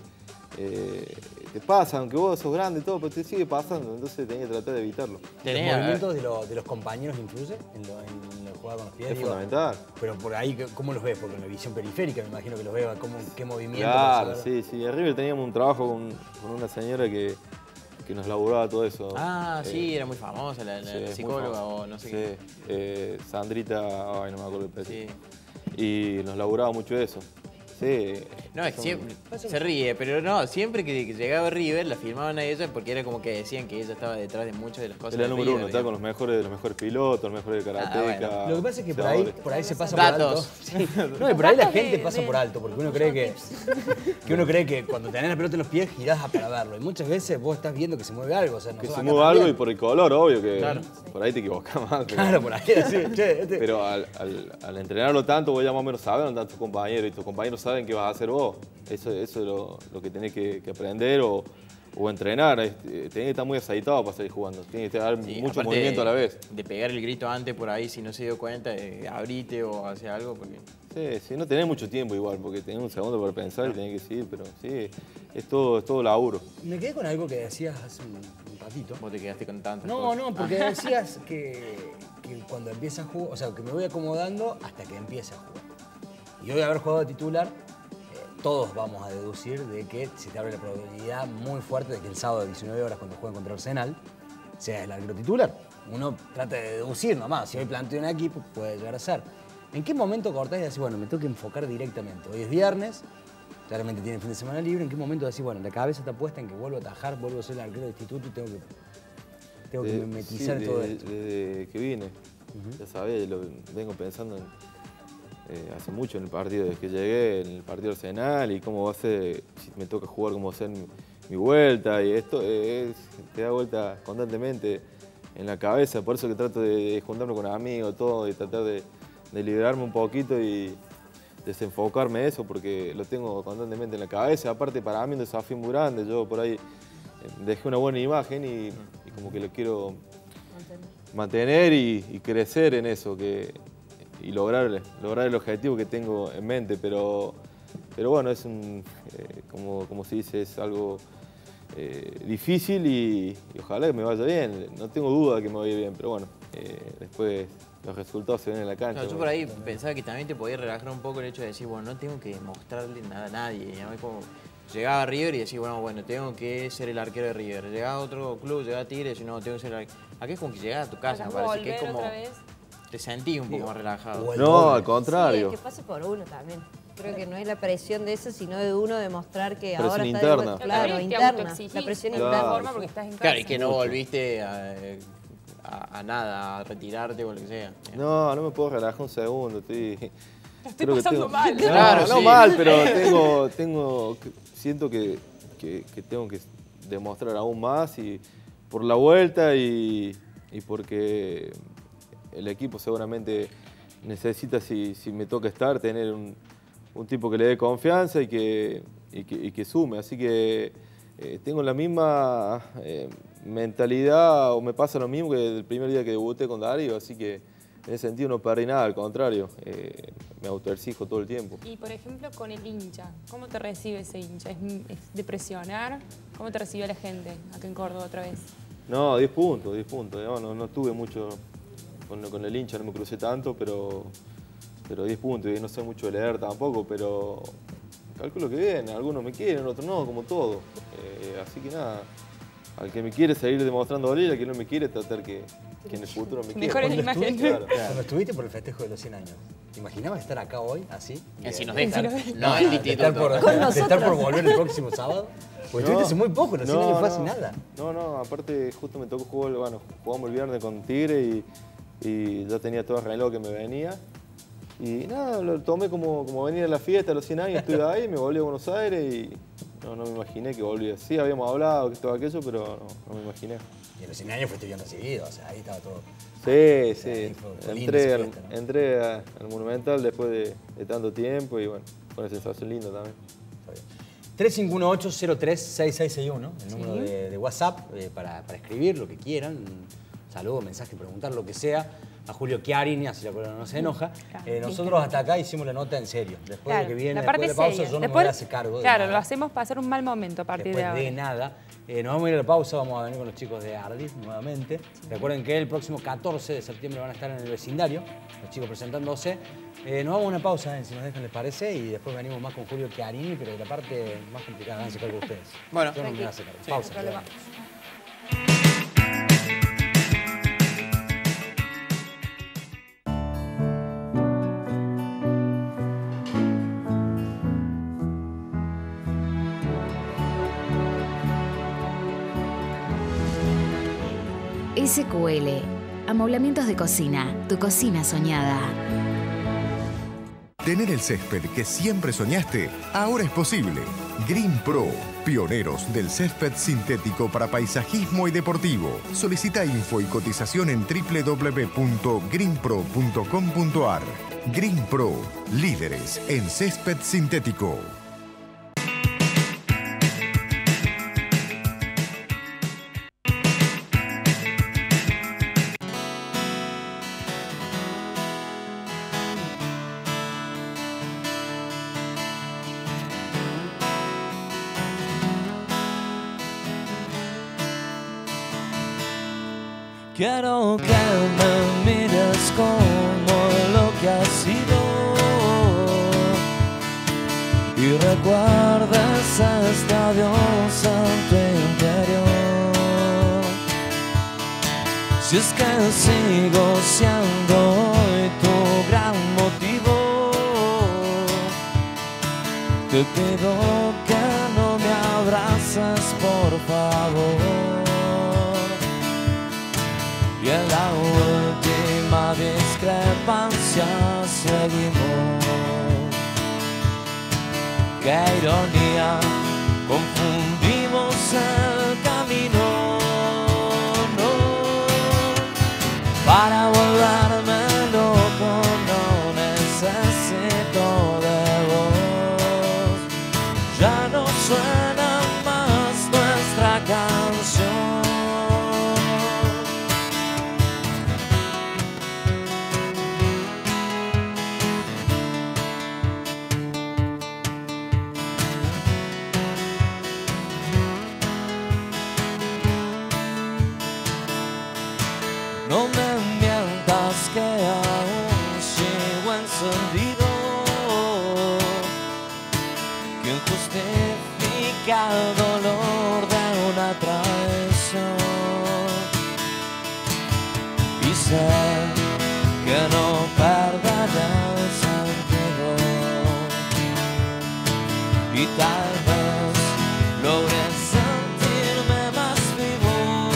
eh, te pasa, aunque vos sos grande y todo, pero te sigue pasando. Entonces tenés que tratar de evitarlo. ¿Los movimientos de, lo, de los compañeros influyen en, lo, en la jugada con los pies? Es digo, fundamental. Pero por ahí, ¿cómo los ves? Porque en la visión periférica me imagino que los ves, ¿cómo, qué movimiento? Claro, sí, sí. En River teníamos un trabajo con, con una señora que, que nos laburaba todo eso. Ah, eh, sí, era muy famosa, la, la, sí, la psicóloga o no sé sí, qué. Eh, Sandrita, ay, no me acuerdo el precio. Sí. Y nos laburaba mucho eso. Sí. No, es que son- siempre, se ríe, pero no, siempre que, que llegaba River la firmaban a ella porque era como que decían que ella estaba detrás de muchas de las cosas. Es la de número River, uno, está digamos. con los mejores, los mejores pilotos, los mejores de karateca. Ah, bueno. Lo que pasa es que por ahí, boxeadores. por ahí se pasa por alto. Datos. Sí. No, y por ahí la gente pasa por alto, porque uno cree que, que uno cree que cuando tenés la pelota en los pies girás para verlo. Y muchas veces vos estás viendo que se mueve algo. O sea, Que nosotros se acá mueva algo y también. por el color, obvio que Claro. por ahí te equivocas más. Pero, Claro, por ahí, sí, che, este- Pero al, al- al entrenarlo tanto, vos ya más o menos sabes dónde están tus compañeros y tus compañeros saben qué vas a hacer vos. Eso, eso es lo, lo que tenés que, que aprender o, o entrenar. Es- eh, tenés que estar muy aceitado para seguir jugando. Tienes que dar Sí, mucho aparte movimiento a la vez. De pegar el grito antes por ahí, si no se dio cuenta, eh, abrite o hace algo. Porque... Sí, sí, no tenés mucho tiempo igual, porque tenés un segundo para pensar y tenés que seguir, pero sí, es todo, es todo laburo. Me quedé con algo que decías hace un, un ratito. Vos te quedaste con tantas No, cosas. no, porque decías que, que cuando empieza a jugar, o sea, que me voy acomodando hasta que empiece a jugar. Y hoy haber jugado de titular, eh, todos vamos a deducir de que se te abre la probabilidad muy fuerte de que el sábado a diecinueve horas cuando jueguen contra Arsenal sea el arquero titular. Uno trata de deducir nomás, si hoy planteo un equipo puede llegar a ser. ¿En qué momento cortás y decís, bueno, me tengo que enfocar directamente? Hoy es viernes, claramente tiene fin de semana libre, ¿en qué momento decís, bueno, la cabeza está puesta en que vuelvo a atajar, vuelvo a ser el arquero de instituto y tengo que, tengo que Eh, mimetizar sí, todo desde- esto? Desde que vine, ya sabía, lo vengo pensando en, eh, hace mucho en el partido, desde que llegué, en el partido Arsenal y cómo va a ser, si me toca jugar, cómo va a ser mi, mi vuelta y esto eh, es- te da vuelta constantemente en la cabeza, por eso que trato de, de juntarme con amigos, todo, y tratar de, de liberarme un poquito y desenfocarme de eso porque lo tengo constantemente en la cabeza. Aparte para mí es un desafío muy grande, yo por ahí eh, dejé una buena imagen y, y como que lo quiero mantener y, y crecer en eso que, y lograr, lograr el objetivo que tengo en mente, pero, pero bueno, es un, eh, como, como se dice, es algo eh, difícil y, y ojalá que me vaya bien. No tengo duda de que me vaya bien, pero bueno, eh, después los resultados se ven en la cancha. Claro, yo por ahí pensaba que también te podía relajar un poco el hecho de decir, bueno, no tengo que mostrarle nada a nadie. ¿no? Es como, llegaba a River y decía, bueno, bueno, tengo que ser el arquero de River. Llegaba a otro club, llegaba a Tigre y decía, no, tengo que ser el arquero. Aquí es como que llegaba a tu casa, me parece que es Volver como... otra vez. Te sentís un poco más relajado. No, al Sí, contrario. es que pase por uno también. Creo que no es la presión de eso, sino de uno demostrar que Presión ahora está interna. de vuelta. Claro, También te interna. autoexigís La presión de Claro. interna. alguna forma porque estás en casa. Claro, y que no volviste a, a- a nada, a retirarte o lo que sea. No, no me puedo relajar un segundo, estoy... Estoy pasando mal. No, Claro, no sí. mal, pero tengo, tengo, que- siento que, que- que tengo que demostrar aún más y por la vuelta y, y porque el equipo seguramente necesita, si, si me toca estar, tener un, un tipo que le dé confianza y que, y que, y que sume. Así que eh, tengo la misma eh, mentalidad o me pasa lo mismo que el primer día que debuté con Darío, así que en ese sentido no perdí nada, al contrario, eh, me autoexijo todo el tiempo. Y por ejemplo, con el hincha, ¿cómo te recibe ese hincha? ¿Es, es de presionar? ¿Cómo te recibe la gente acá en Córdoba otra vez? No, diez puntos, diez puntos. No, no, no tuve mucho con, con el hincha, no me crucé tanto, pero, pero diez puntos. Y no sé mucho de leer tampoco, pero calculo que bien. Algunos me quieren, otros no, como todo. Eh, así que nada, al que me quiere seguir demostrando valer, al que no me quiere tratar que, que en el futuro me quiera. Mejor es la Cuando imagen. estuviste, Claro. cuando estuviste por el festejo de los cien años, ¿te imaginabas estar acá hoy, así? En si nos De- dejan. de- No, de en el estar instituto. por, Con de estar nosotros. por volver el próximo sábado. Porque estuviste hace muy poco, los cien años fue hace nada. No, no, aparte justo me tocó jugar, bueno, jugamos el viernes con Tigre y, y ya tenía todo el reloj que me venía. Y nada, lo tomé como, como venir a la fiesta a los cien años, estuve ahí, me volví a Buenos Aires y no, no me imaginé que volvía. Sí, habíamos hablado, que todo aquello, pero no, no me imaginé. Y en los cien años fuiste bien recibido, o sea, ahí estaba todo. Sí, sí. Ahí fue- fue linda Entré, esa al, fiesta, ¿no? entré a- al Monumental después de, de tanto tiempo y bueno, fue una sensación linda también. tres cinco uno ocho cero tres seis seis seis uno, el número Sí. de, de WhatsApp eh, para, para escribir lo que quieran, un saludo, mensaje, preguntar lo que sea. A Julio Chiarini, así la cola no se enoja. Eh, nosotros hasta acá hicimos la nota en serio. Después Claro, de lo que viene, la después parte de la pausa, seria. yo no Después- me voy a hacer cargo de Claro, nada. lo hacemos pasar un mal momento a partir Después de ahora. de nada. Eh, nos vamos a ir a la pausa, vamos a venir con los chicos de Ardis nuevamente. Recuerden que el próximo catorce de septiembre van a estar en el vecindario, los chicos presentándose. Eh, nos vamos a una pausa, eh, si nos dejan, les parece, y después venimos más con Julio Chiarini, pero de la parte más complicada, háganse cargo ustedes. Bueno. Yo no me voy a hacer cargo. Sí, Pausa. no hay problema. ya. S Q L, Amoblamientos de Cocina, tu cocina soñada. Tener el césped que siempre soñaste, ahora es posible. Green Pro, pioneros del césped sintético para paisajismo y deportivo. Solicita info y cotización en w w w punto green pro punto com punto a r. Green Pro, líderes en césped sintético. Quiero que me mires como lo que has sido y recuerdes este adiós en tu interior. Si es que sigo siendo hoy tu gran motivo, te pido que no me abraces, por favor. Y en la última discrepancia seguimos. Qué ironía, confundimos el camino. No, para volverme loco no necesito de vos. Ya no suena más nuestra canción. No me mientas que aún sigo encendido. ¿Quién justifica el dolor de una traición? Y sé que no perderé el sentido. Y tal vez logre sentirme más vivo.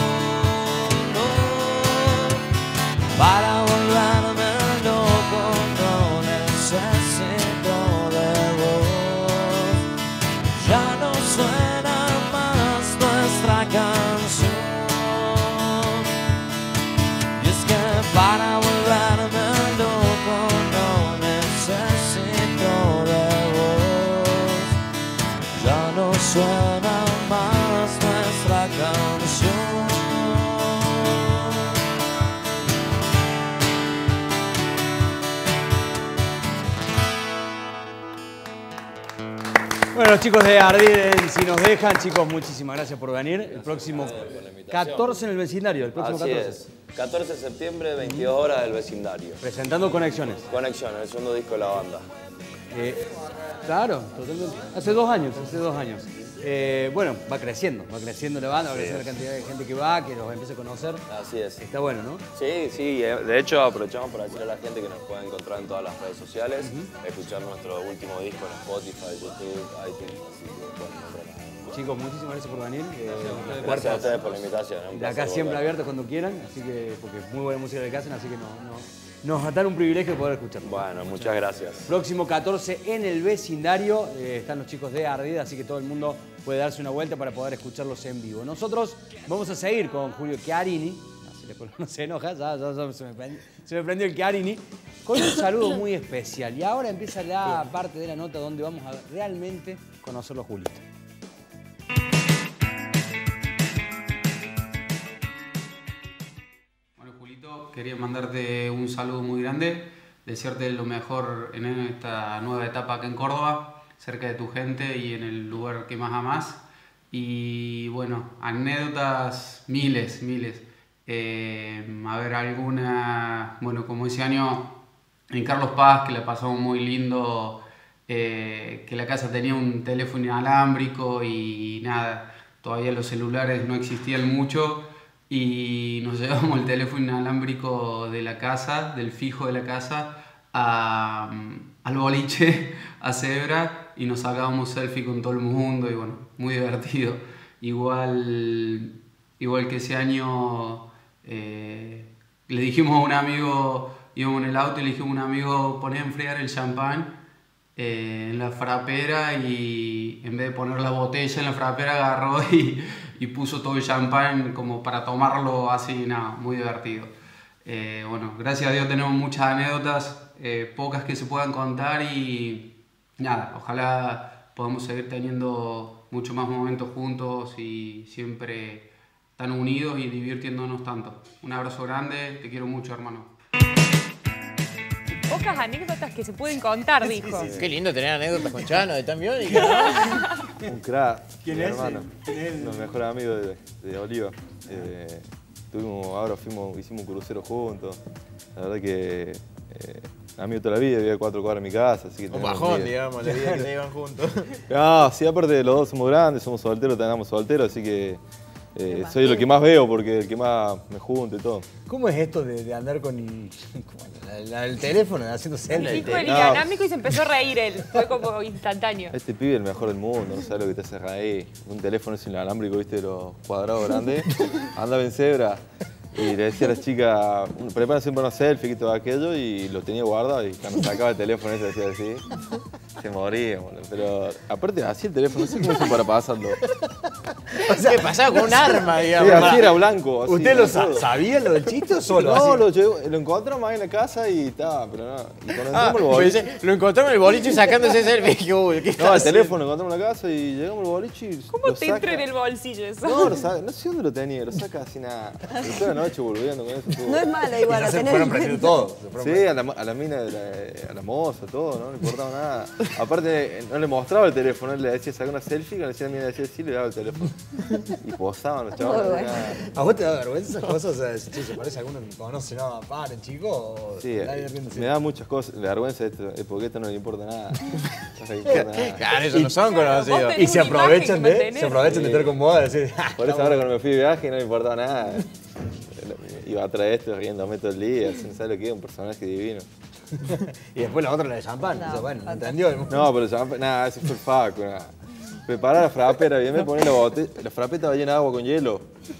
Para volverme loco no necesito de vos. Ya no suena más nuestra canción. Y es que para volverme loco no necesito de vos. Ya no suena más nuestra canción. Bueno, chicos de Ardid, si nos dejan, chicos, muchísimas gracias por venir. El próximo catorce en el vecindario, el próximo Así catorce. es. catorce de septiembre, veintidós horas del vecindario. Presentando Conexiones. Conexión, el segundo disco de la banda. Eh, claro, totalmente. Hace dos años, hace dos años. Eh, bueno, va creciendo, va creciendo la banda, va Así creciendo la es. cantidad de gente que va, que los empieza a conocer. Así es. Está bueno, ¿no? Sí, sí, eh, de hecho aprovechamos para decirle a la gente que nos puede encontrar en todas las redes sociales, escuchar nuestro último disco en Spotify, YouTube, iTunes, así que pueden encontrar. Chicos, muchísimas gracias por venir. Eh, las Gracias a ustedes por la invitación. un de placer acá siempre volver. abiertas cuando quieran, así que, porque es muy buena música que hacen, así que no, no, nos va a dar un privilegio poder escucharlo. Bueno, muchas gracias. Próximo catorce en el vecindario, eh, están los chicos de Ardid, así que todo el mundo puede darse una vuelta para poder escucharlos en vivo. Nosotros vamos a seguir con Julio Chiarini, así le no se enoja, ya, ya- ya se, me prendió, se me prendió el Chiarini. con un saludo muy especial. Y ahora empieza la parte de la nota donde vamos a realmente conocerlo a Julito. Bueno, Julito, quería mandarte un saludo muy grande, desearte lo mejor en esta nueva etapa acá en Córdoba, cerca de tu gente y en el lugar que más amás. Y bueno, anécdotas miles, miles. Eh, a ver, alguna, bueno, como ese año en Carlos Paz, que la pasamos muy lindo, eh, que la casa tenía un teléfono inalámbrico y nada, todavía los celulares no existían mucho y nos llevamos el teléfono inalámbrico de la casa, del fijo de la casa, a, al boliche, a Zebra, y nos sacábamos selfie con todo el mundo y bueno, muy divertido. Igual, igual que ese año eh, le dijimos a un amigo, íbamos en el auto y le dijimos a un amigo, poné a enfriar el champán eh, en la frapera, y en vez de poner la botella en la frapera agarró y, y puso todo el champán como para tomarlo así, nada, muy divertido. Eh, bueno, gracias a Dios tenemos muchas anécdotas, eh, pocas que se puedan contar y nada, ojalá podamos seguir teniendo muchos más momentos juntos y siempre tan unidos y divirtiéndonos tanto. Un abrazo grande, te quiero mucho, hermano. Pocas anécdotas que se pueden contar, dijo. Sí, sí, sí. Qué lindo tener anécdotas con Chano de tan biónica, ¿no? Un crack. ¿Quién mi es? hermano. ¿Quién es? Uno de los mejores amigos de, de Oliva. Eh, tuvimos, ahora fuimos, hicimos un crucero juntos. La verdad que eh, amigo toda la vida, vivía cuatro cuadras en mi casa. Así que un bajón, digamos, la vida que te iban juntos. No, sí, aparte los dos somos grandes, somos solteros, tenemos solteros, así que eh, soy lo que más veo porque el que más me junto y todo. ¿Cómo es esto de, de andar con el, la, la, el teléfono, haciendo selfie? Dijo el inalámbrico y se empezó a reír él. Fue como instantáneo. Este pibe es el mejor del mundo, no sabe lo que te hace reír. Un teléfono sin inalámbrico, viste, de los cuadrados grandes. Andaba en Zebra y le decía a la chica, prepara siempre una selfie y todo aquello, y lo tenía guardado, y cuando sacaba el teléfono ese decía así, se moría, boludo. Pero aparte así el teléfono, no sé cómo hizo para pasarlo. O sea, ¿qué pasaba con un arma, digamos? Sí, así era blanco. Así, ¿Usted lo sa sabía lo del chiste o solo? No, así? lo, llevo, lo encontramos ahí en la casa y estaba, pero no. Y cuando Ah, entramos el boliche, pues, lo encontramos en el boliche sacándose selfie. Uy, ¿qué está no, el haciendo? teléfono, lo encontramos en la casa y llegamos al boliche y ¿Cómo lo te saca. entra en el bolsillo eso? No, lo saca, no sé dónde lo tenía, lo saca así nada. Y toda la noche volviendo con eso. Todo. No es mala igual, a se tener fueron en prendiendo cuenta. todo. Sí, a la, a la mina, de la, a la moza, todo, no le importaba nada. Aparte, no le mostraba el teléfono, él le decía, saca una selfie, cuando decía la mina, decía sí, le daba el teléfono. Y posaban los chavales. Muy bueno. ¿A vos te da vergüenza esas cosas? O sea, si se parece a alguno que conoce, no, paren, chico, o Sí, nadie riéndose? me da muchas cosas, la vergüenza de esto, es porque esto no le importa nada. No le importa nada. Claro, ellos no son conocidos. Y se aprovechan de, se aprovechan de estar con vos, de decir, ah, Por eso ahora cuando me fui de viaje no me importaba nada. Iba atrás de esto riéndome todo el día, sin saber lo que es, un personaje divino. y después la otra, la de champán. No, o sea, bueno, fantástico. ¿entendió? No, pero champán, nada, ese fue el faco, nada. Preparar la frapera, bien me ponía la botella, la frapeta estaba llena de agua con hielo.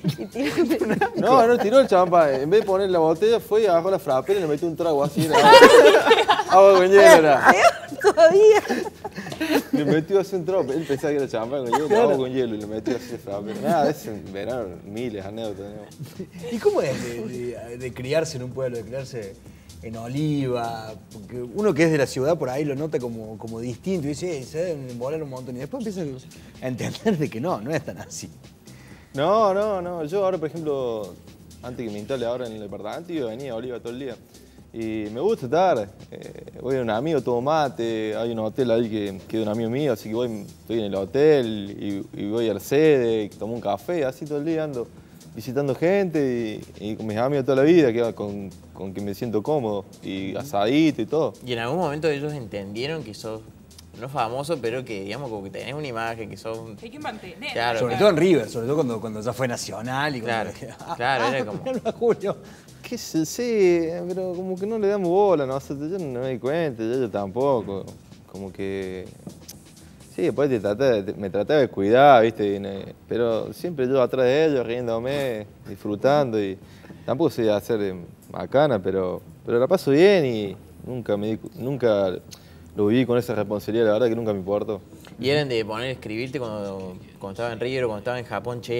No, no tiró el champán, en vez de poner la botella fue y abajo la frapera y le metió un trago así. Era, agua con hielo era. Todavía. Le metió así un trago, él pensaba que era champán con hielo, Claro. agua con hielo y le metió así la frapera. Nada, es en verano, miles de anécdotas. ¿No? ¿Y cómo es de, de- de criarse en un pueblo, de criarse en Oliva? Porque uno que es de la ciudad por ahí lo nota como, como distinto y dice, "Eh, se deben embolar un montón". Y después empieza a entender de que no, no es tan así. No, no, no. Yo ahora, por ejemplo, antes que me instale ahora en el departamento, yo venía a Oliva todo el día. Y me gusta estar. Eh, voy a un amigo, tomo mate, hay un hotel ahí que, que es de un amigo mío, así que voy, estoy en el hotel y, y voy a la sede, tomo un café, así todo el día ando visitando gente y, y con mis amigos toda la vida, que, con, con quien me siento cómodo, y asadito y todo. Y en algún momento ellos entendieron que sos, no famoso, pero que digamos como que tenés una imagen, que sos... Hay que mantener. Claro, sobre claro. todo en River, sobre todo cuando, cuando ya fue nacional y cuando... Claro, Ah, claro, ah, era como... miralo a Julio. Qué sé, sí, pero como que no le damos bola, ¿no? O sea, yo no me di cuenta, yo, yo tampoco. Como que... Sí, después te traté de- me trataba de cuidar, ¿viste? Y ne- pero siempre yo atrás de ellos, riéndome, disfrutando y tampoco sé hacer eh, macana, pero, pero la paso bien y nunca me di cu- nunca lo viví con esa responsabilidad, la verdad que nunca me importó. Y eran de poner, escribirte cuando, cuando estaba en River o cuando estaba en Japón, che,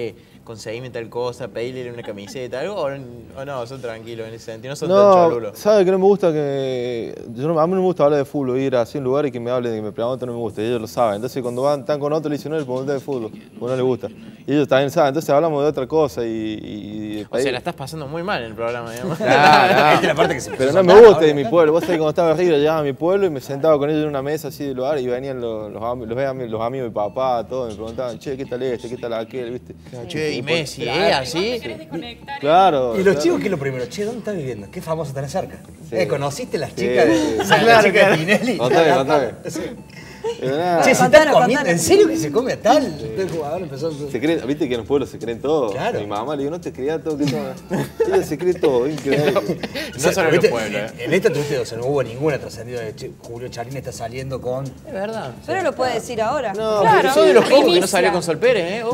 conseguirme tal cosa, pedirle una camiseta, algo, o, o no, son tranquilos en ese sentido, no son tan No, cholulos. ¿sabes que no me gusta que... Yo no- a mí no me gusta hablar de fútbol, ir así a un lugar y que me hablen, que me pregunten, no me gusta, y ellos lo saben. Entonces cuando van, están con otro, le dicen, no, le pregunté de fútbol, porque no les gusta. Y ellos también saben, entonces hablamos de otra cosa y... y de O sea, la estás pasando muy mal en el programa, digamos. Nah, nah. La parte que se Pero empezó no a me soltar gusta de ahora. mi pueblo. Vos sabés que cuando estaba arriba llegaba a mi pueblo y me sentaba con ellos en una mesa así de lugar y venían los, los, am- los, am- los amigos de mi papá, todos me preguntaban, che, ¿qué tal este? ¿Qué tal aquel? ¿Viste? Che, y por- Messi, ¿eh? ¿Así? Claro. Y los claro. chicos, ¿qué es lo primero? Che, ¿dónde estás viviendo? ¿Qué famoso tenés cerca? Sí. Eh, ¿conociste las Sí, chicas de, sí. o sea, la Claro, chica claro. de Tinelli? Contame, contame. Sí. Pero nada. Che, si estás comiendo, ¿en serio que se come a tal? Entonces, jugador empezó a... Se creen, viste que en los pueblos se creen todo. Claro. Mi mamá le digo, no te creía todo, que todo. Ella se cree todo, increíble. O sea, ¿viste? En, en esta tuviste, o sea, no hubo ninguna trascendida de che, Julio Charín está saliendo con... Es verdad. Pero lo puede decir ahora. No, Claro, pero soy de los pocos que no primicia. salió con Sol Pérez, ¿eh?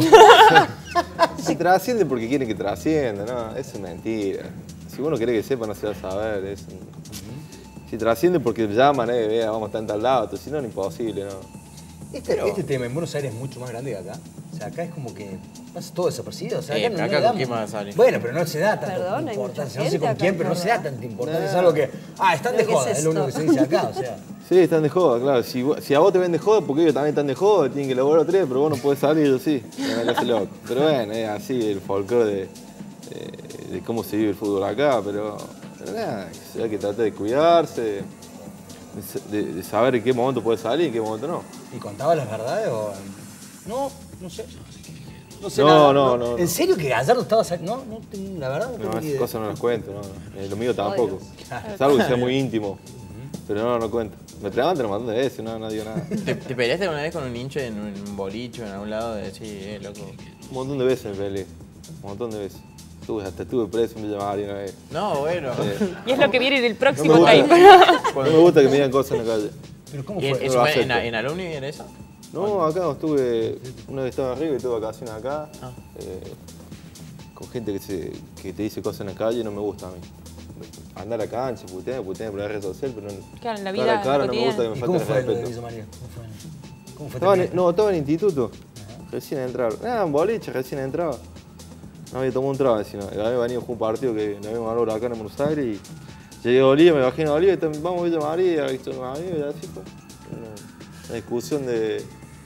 Se trasciende porque quieren que trascienda, no, eso es mentira. Si uno quiere que sepa, no se va a saber. Es un- Si trasciende porque llaman, eh, vea, vamos a estar en tal lado, si no, es imposible, ¿no? Este, este tema en Buenos Aires es mucho más grande que acá. O sea, acá es como que pasa todo desapercibido. O sea, Eh, acá no, pero no acá le con damos- quién va a salir. Bueno, pero no se da tanta Perdón, hay importancia. mucha No sé con gente quién, acá, pero no se ¿verdad? da tanta importancia. No. Es algo que, ah, están de ¿Pero qué joda, es es lo único que esto? se dice acá. O sea, Sí, están de joda, claro. Si, vos- si a vos te ven de joda, porque ellos también están de joda, tienen que laburar tres, pero vos no podés salir, ellos sí. Van a hacer loco. Pero bueno, es así el folclore de, de, de cómo se vive el fútbol acá, pero, pero nada, hay que tratar de cuidarse, de, de- de saber en qué momento puede salir y en qué momento no. ¿y contaba las verdades o...? No, no sé. No sé No, nada. no, no, ¿En no. serio que Gallardo estaba saliendo? No, no tengo, la verdad no tengo No, ni esas idea. cosas no las cuento, no. Eh, lo mío tampoco. Claro. Salvo que sea muy íntimo. Pero no, no cuento. Me preguntan un montón de veces, no, no digo nada. ¿Te, te peleaste alguna vez con un hincha en un bolicho, en algún lado? De decir, eh, loco. Un montón de veces me peleé. Un montón de veces. Estuve, hasta estuve preso en Villa María una vez. No, bueno. Sí. Y es lo que viene en el No próximo me, time. gusta, no me gusta que me digan cosas en la calle. ¿Pero cómo ¿Y fue? eso No lo fue en, acepto. en Alumni era eso? No, acá no estuve, una vez estaba arriba y tuve vacaciones acá, Ah. eh, con gente que, se, que te dice cosas en la calle, no me gusta a mí. Andar a la cancha, putear, putear por la red social, pero no, Claro, en la cara vida a cara no me cotidiana. gusta que me ¿Y falte cómo el fue lo de respeto. Villa María? ¿Cómo fue? ¿Cómo fue? Estaba en- terminar? no, estaba en el instituto, recién entraba. Ah, un boliche, recién entraba. No había tomado un trago encima. Había venido a jugar un partido que nos habíamos ganado acá en Buenos Aires y llegué a Bolivia, me bajé en Bolivia y tam- vamos a Villa María, y esto, no, amigo, y así fue. Una, una discusión de,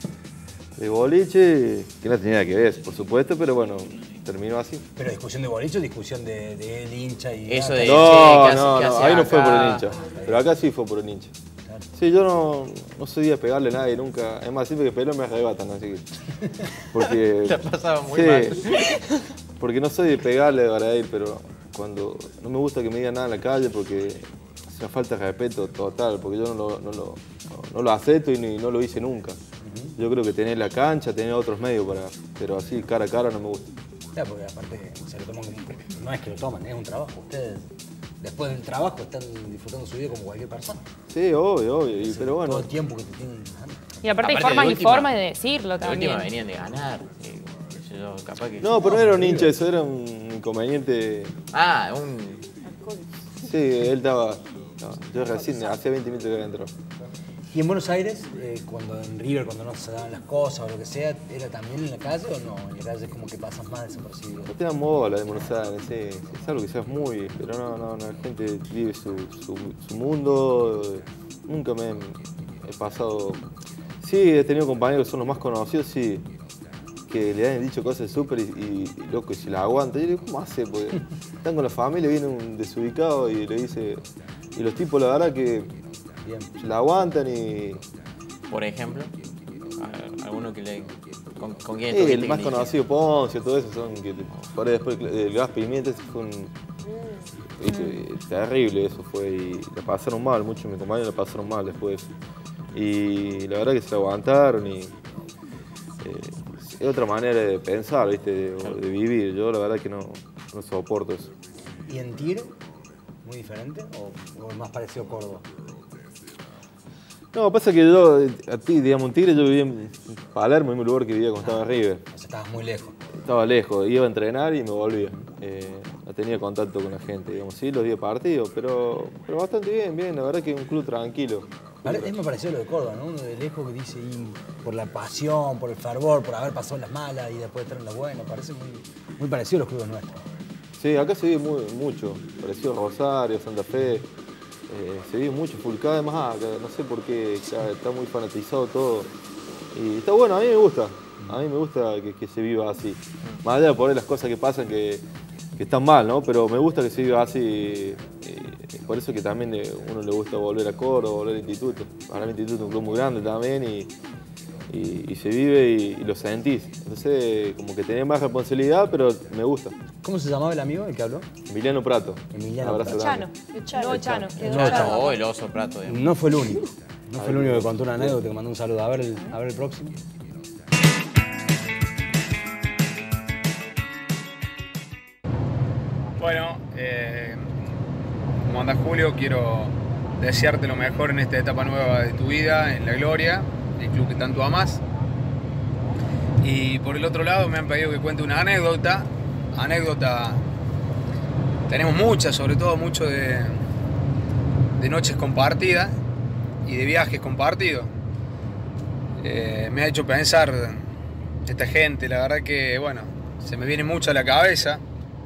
de boliche que no tenía nada que ver, por supuesto, pero bueno, terminó así. Pero discusión de boliche o discusión de, de él, hincha y... Eso ah, de- que- No, che, ¿qué hace- no, qué no, hace ahí no fue por el acá? hincha. Pero acá sí fue por el hincha. Sí, yo no, no soy de pegarle a nadie nunca. Es más, siempre que peleo me arrebatan, así que. Porque. Te ha pasado muy sí, mal. Porque no soy de pegarle para ir, pero cuando. No me gusta que me digan nada en la calle porque es una falta de respeto total, porque yo no lo, no lo, no lo acepto y ni- no lo hice nunca. Yo creo que tener la cancha, tener otros medios para. Pero así, cara a cara, no me gusta. Claro, porque aparte se lo toman como... No es que lo toman, es un trabajo. Ustedes, después del trabajo, están disfrutando su vida como cualquier persona. Sí, obvio, obvio. y- pero bueno. Todo el tiempo que te tienen... Y aparte hay Aparte, formas de y última- formas de decirlo La también. última venían de ganar. eh, qué sé yo, capaz que... No, pero no era un hincha, eso era un inconveniente. Ah, un... Sí, él estaba. no, yo recién, hacía veinte minutos que había entrado. Y en Buenos Aires, eh, cuando en River, cuando no se daban las cosas o lo que sea, ¿era también en la calle o no? En la calle es como que pasas más desapercibido. No te dan bola de Buenos Aires, sí, es algo que seas muy. Pero no, no, no, la gente vive su, su, su mundo. Nunca me he pasado. Sí, he tenido compañeros que son los más conocidos, sí, que le han dicho cosas súper y, y, y loco, y si la aguanta. Yo le digo, ¿cómo hace? Porque están con la familia, viene un desubicado y le dice. Y los tipos, la verdad, que Bien. se la aguantan y. Por ejemplo, a ver, alguno que le... ¿Con, con quién Sí, estuviste el que más le conocido, Poncio, todo eso, son que por ahí después el gas pimienta, ese fue un. viste, terrible eso fue y la pasaron mal, muchos de mis compañeros la pasaron mal después. Y la verdad que se la aguantaron y. eh, es otra manera de pensar, ¿viste? De, o de vivir. Yo la verdad que no, no soporto eso. ¿Y en Tigre? ¿Muy diferente o, o más parecido a Córdoba? No, pasa que yo, a ti, digamos, en Tigre yo vivía en Palermo, en un lugar que vivía cuando estaba en River. O sea, estabas muy lejos. Estaba lejos, iba a entrenar y me volvía. Eh, no tenía contacto con la gente, digamos, sí, los días partidos, pero, pero bastante bien, bien, la verdad que es un club tranquilo. Vale, es me pareció lo de Córdoba, ¿no? Uno de lejos que dice y por la pasión, por el fervor, por haber pasado las malas y después estar en las buenas. Parece muy, muy parecido a los clubes nuestros. Sí, acá se vive muy, mucho, parecido a Rosario, Santa Fe, eh, se vive mucho, full, cada vez más acá, no sé por qué, ya está muy fanatizado todo. Y está bueno, a mí me gusta, a mí me gusta que, que se viva así. Más allá de por ahí las cosas que pasan que, que están mal, ¿no? Pero me gusta que se viva así, eh, por eso que también a uno le gusta volver a Córdoba, volver al instituto. Ahora el instituto es un club muy grande también y, y, y se vive y, y lo sentís. Entonces, como que tenés más responsabilidad, pero me gusta. ¿Cómo se llamaba el amigo, el que habló? Emiliano Prato. Emiliano Abrazo Prato. Chano. grande. No, Chano. No, Chano. O el oso Prato, digamos. No fue el único. No fue el único que contó una anécdota, que mandó un saludo. A ver el, a ver el próximo. Bueno, eh, como anda Julio, quiero desearte lo mejor en esta etapa nueva de tu vida, en La Gloria, el club que tanto amas. Y por el otro lado me han pedido que cuente una anécdota. Anécdota, tenemos muchas, sobre todo mucho de, de noches compartidas y de viajes compartidos. Eh, me ha hecho pensar esta gente, la verdad que, bueno, se me viene mucho a la cabeza.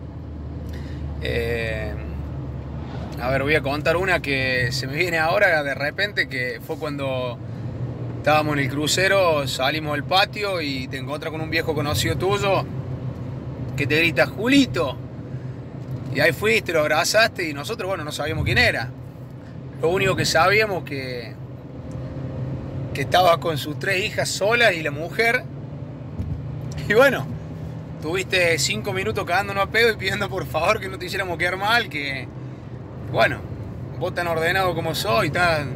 Eh, a ver, voy a contar una que se me viene ahora de repente, que fue cuando estábamos en el crucero, salimos del patio y te encuentras con un viejo conocido tuyo que te grita, Julito. Y ahí fuiste, lo abrazaste y nosotros, bueno, no sabíamos quién era. Lo único que sabíamos que, que estaba con sus tres hijas solas y la mujer. Y bueno, tuviste cinco minutos cagándonos a pedo y pidiendo por favor que no te hiciéramos quedar mal, que, bueno, vos tan ordenado como sos y tan,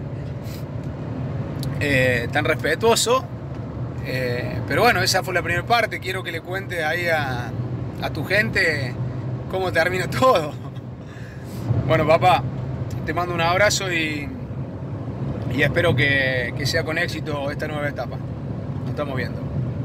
eh, tan respetuoso. Eh, pero bueno, esa fue la primera parte. Quiero que le cuentes ahí a, a tu gente cómo termina todo. Bueno, papá, te mando un abrazo y, y espero que, que sea con éxito esta nueva etapa. Nos estamos viendo.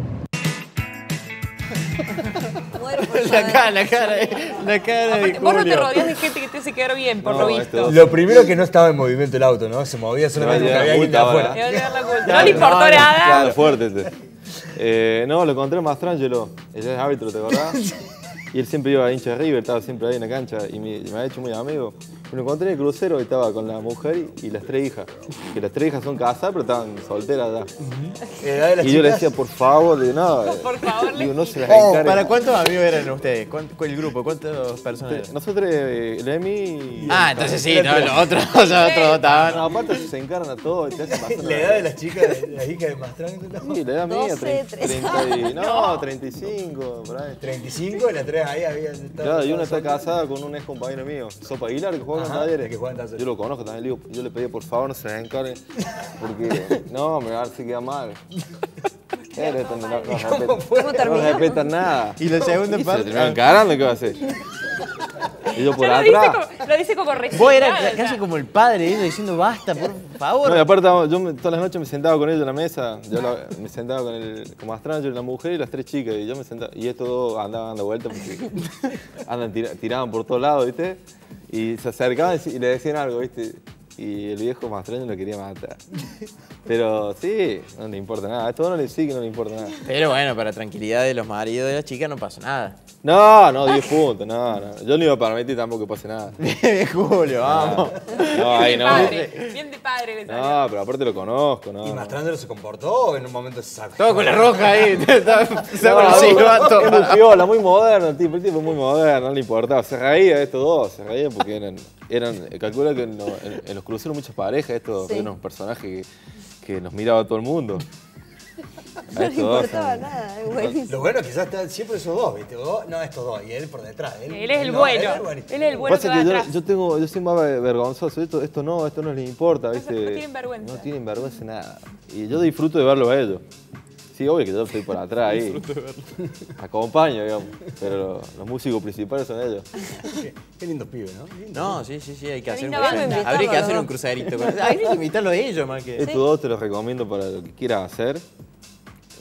La cara, la cara, la cara de Aparte, vos no te Julio. rodeas de gente que te hace quedar bien, por No, lo visto. Lo primero que no estaba en movimiento el auto, ¿no? Se movía solamente porque había alguien de afuera. Le va a llegar la culpa. No le importó nada. Claro, fuerte este. Eh, no, lo encontré a Mastrangelo, ella es árbitro, ¿te acordás? Y él siempre iba a hincha de River, estaba siempre ahí en la cancha y me, me ha hecho muy amigo. Me lo encontré en el crucero y estaba con la mujer y, y las tres hijas. Que las tres hijas son casadas, pero estaban solteras ya. Y yo le decía, por favor, de nada. Por favor, digo, no se las Oh, encarguen. ¿Para cuántos amigos eran ustedes? ¿Cuánto, el grupo? ¿Cuántas personas eran? Nosotros, eh, Lemi y... Ah, entonces sí, no, los otros, los otros estaban. No, aparte se encargan a todo y te hacen pasar. La edad de las chicas, de las hijas de Mastrangelo. Sí, la edad mía, treinta y, no, treinta y cinco, por ahí. treinta y cinco y las tres ahí habían estado. Claro, y una está casada con un ex compañero mío, Sopa Aguilar, que juega en Ajá, Talleres. que juega en Talleres. Yo lo conozco también, le digo, yo le pedí por favor no se las encarguen, porque no, me va a ver si queda mal. Pero esto no, no, no, respeta, no respetan nada. Y la segunda Y parte. se terminaron encarando, ¿qué va a hacer? Y yo por Ya lo dice, atrás. como, lo dice como recién. Vos eras casi como el padre, ellos diciendo basta, por favor. No, y aparte yo me- todas las noches me sentaba con ellos en la mesa, yo la- me sentaba con el con Mastrangelo, la mujer y las tres chicas, y yo me sentaba, y estos dos andaban dando vueltas porque andan tira- tiraban por todos lados, ¿viste? Y se acercaban y le decían algo, ¿viste? Y el viejo Mastrangelo lo quería matar. Pero sí, no le importa nada, a esto no le sí que no le importa nada. Pero bueno, para tranquilidad de los maridos de las chicas no pasó nada. No, no, diez puntos, no, no. Yo no iba a permitir tampoco que pase nada. Bien, Julio, vamos. No, ahí Bien de no. padre, bien de padre le salió. No, pero aparte lo conozco, ¿no? ¿Y Mastrangelo se comportó o en un momento se sacó? Todo con la roja ahí. No, Sí, es vato. muy piola, muy moderno el tipo, el tipo es muy moderno, no le importaba. Se reía de estos dos, se reía porque eran, eran calcula que en, lo- en- en los cruceros muchas parejas, estos Sí. eran unos personajes que, que nos miraba todo el mundo. No le estos dos importaba son- nada, es buenísimo. Lo bueno quizás están siempre esos dos, ¿viste? Vos, no, estos dos, y él por detrás. Él, Él es el no, bueno. él es buenísimo. Él es el bueno que Pasa va que yo, atrás. yo tengo, yo soy más ver- vergonzoso, esto, esto no, esto no les importa, ¿viste? No tienen vergüenza. No tienen vergüenza nada. Y yo disfruto de verlo a ellos. Sí, obvio que yo estoy por atrás ahí. Disfruto de verlo. Acompaño, digamos. Pero los músicos principales son ellos. Qué, qué lindos pibes, ¿no? Lindos. No, sí, sí, sí, hay que hacer un, linda banda. habría que Invitarlo, hacer ¿no? un crucerito. con- Hay que invitarlo a ellos, más que. Estos dos te los recomiendo para lo que quieras hacer.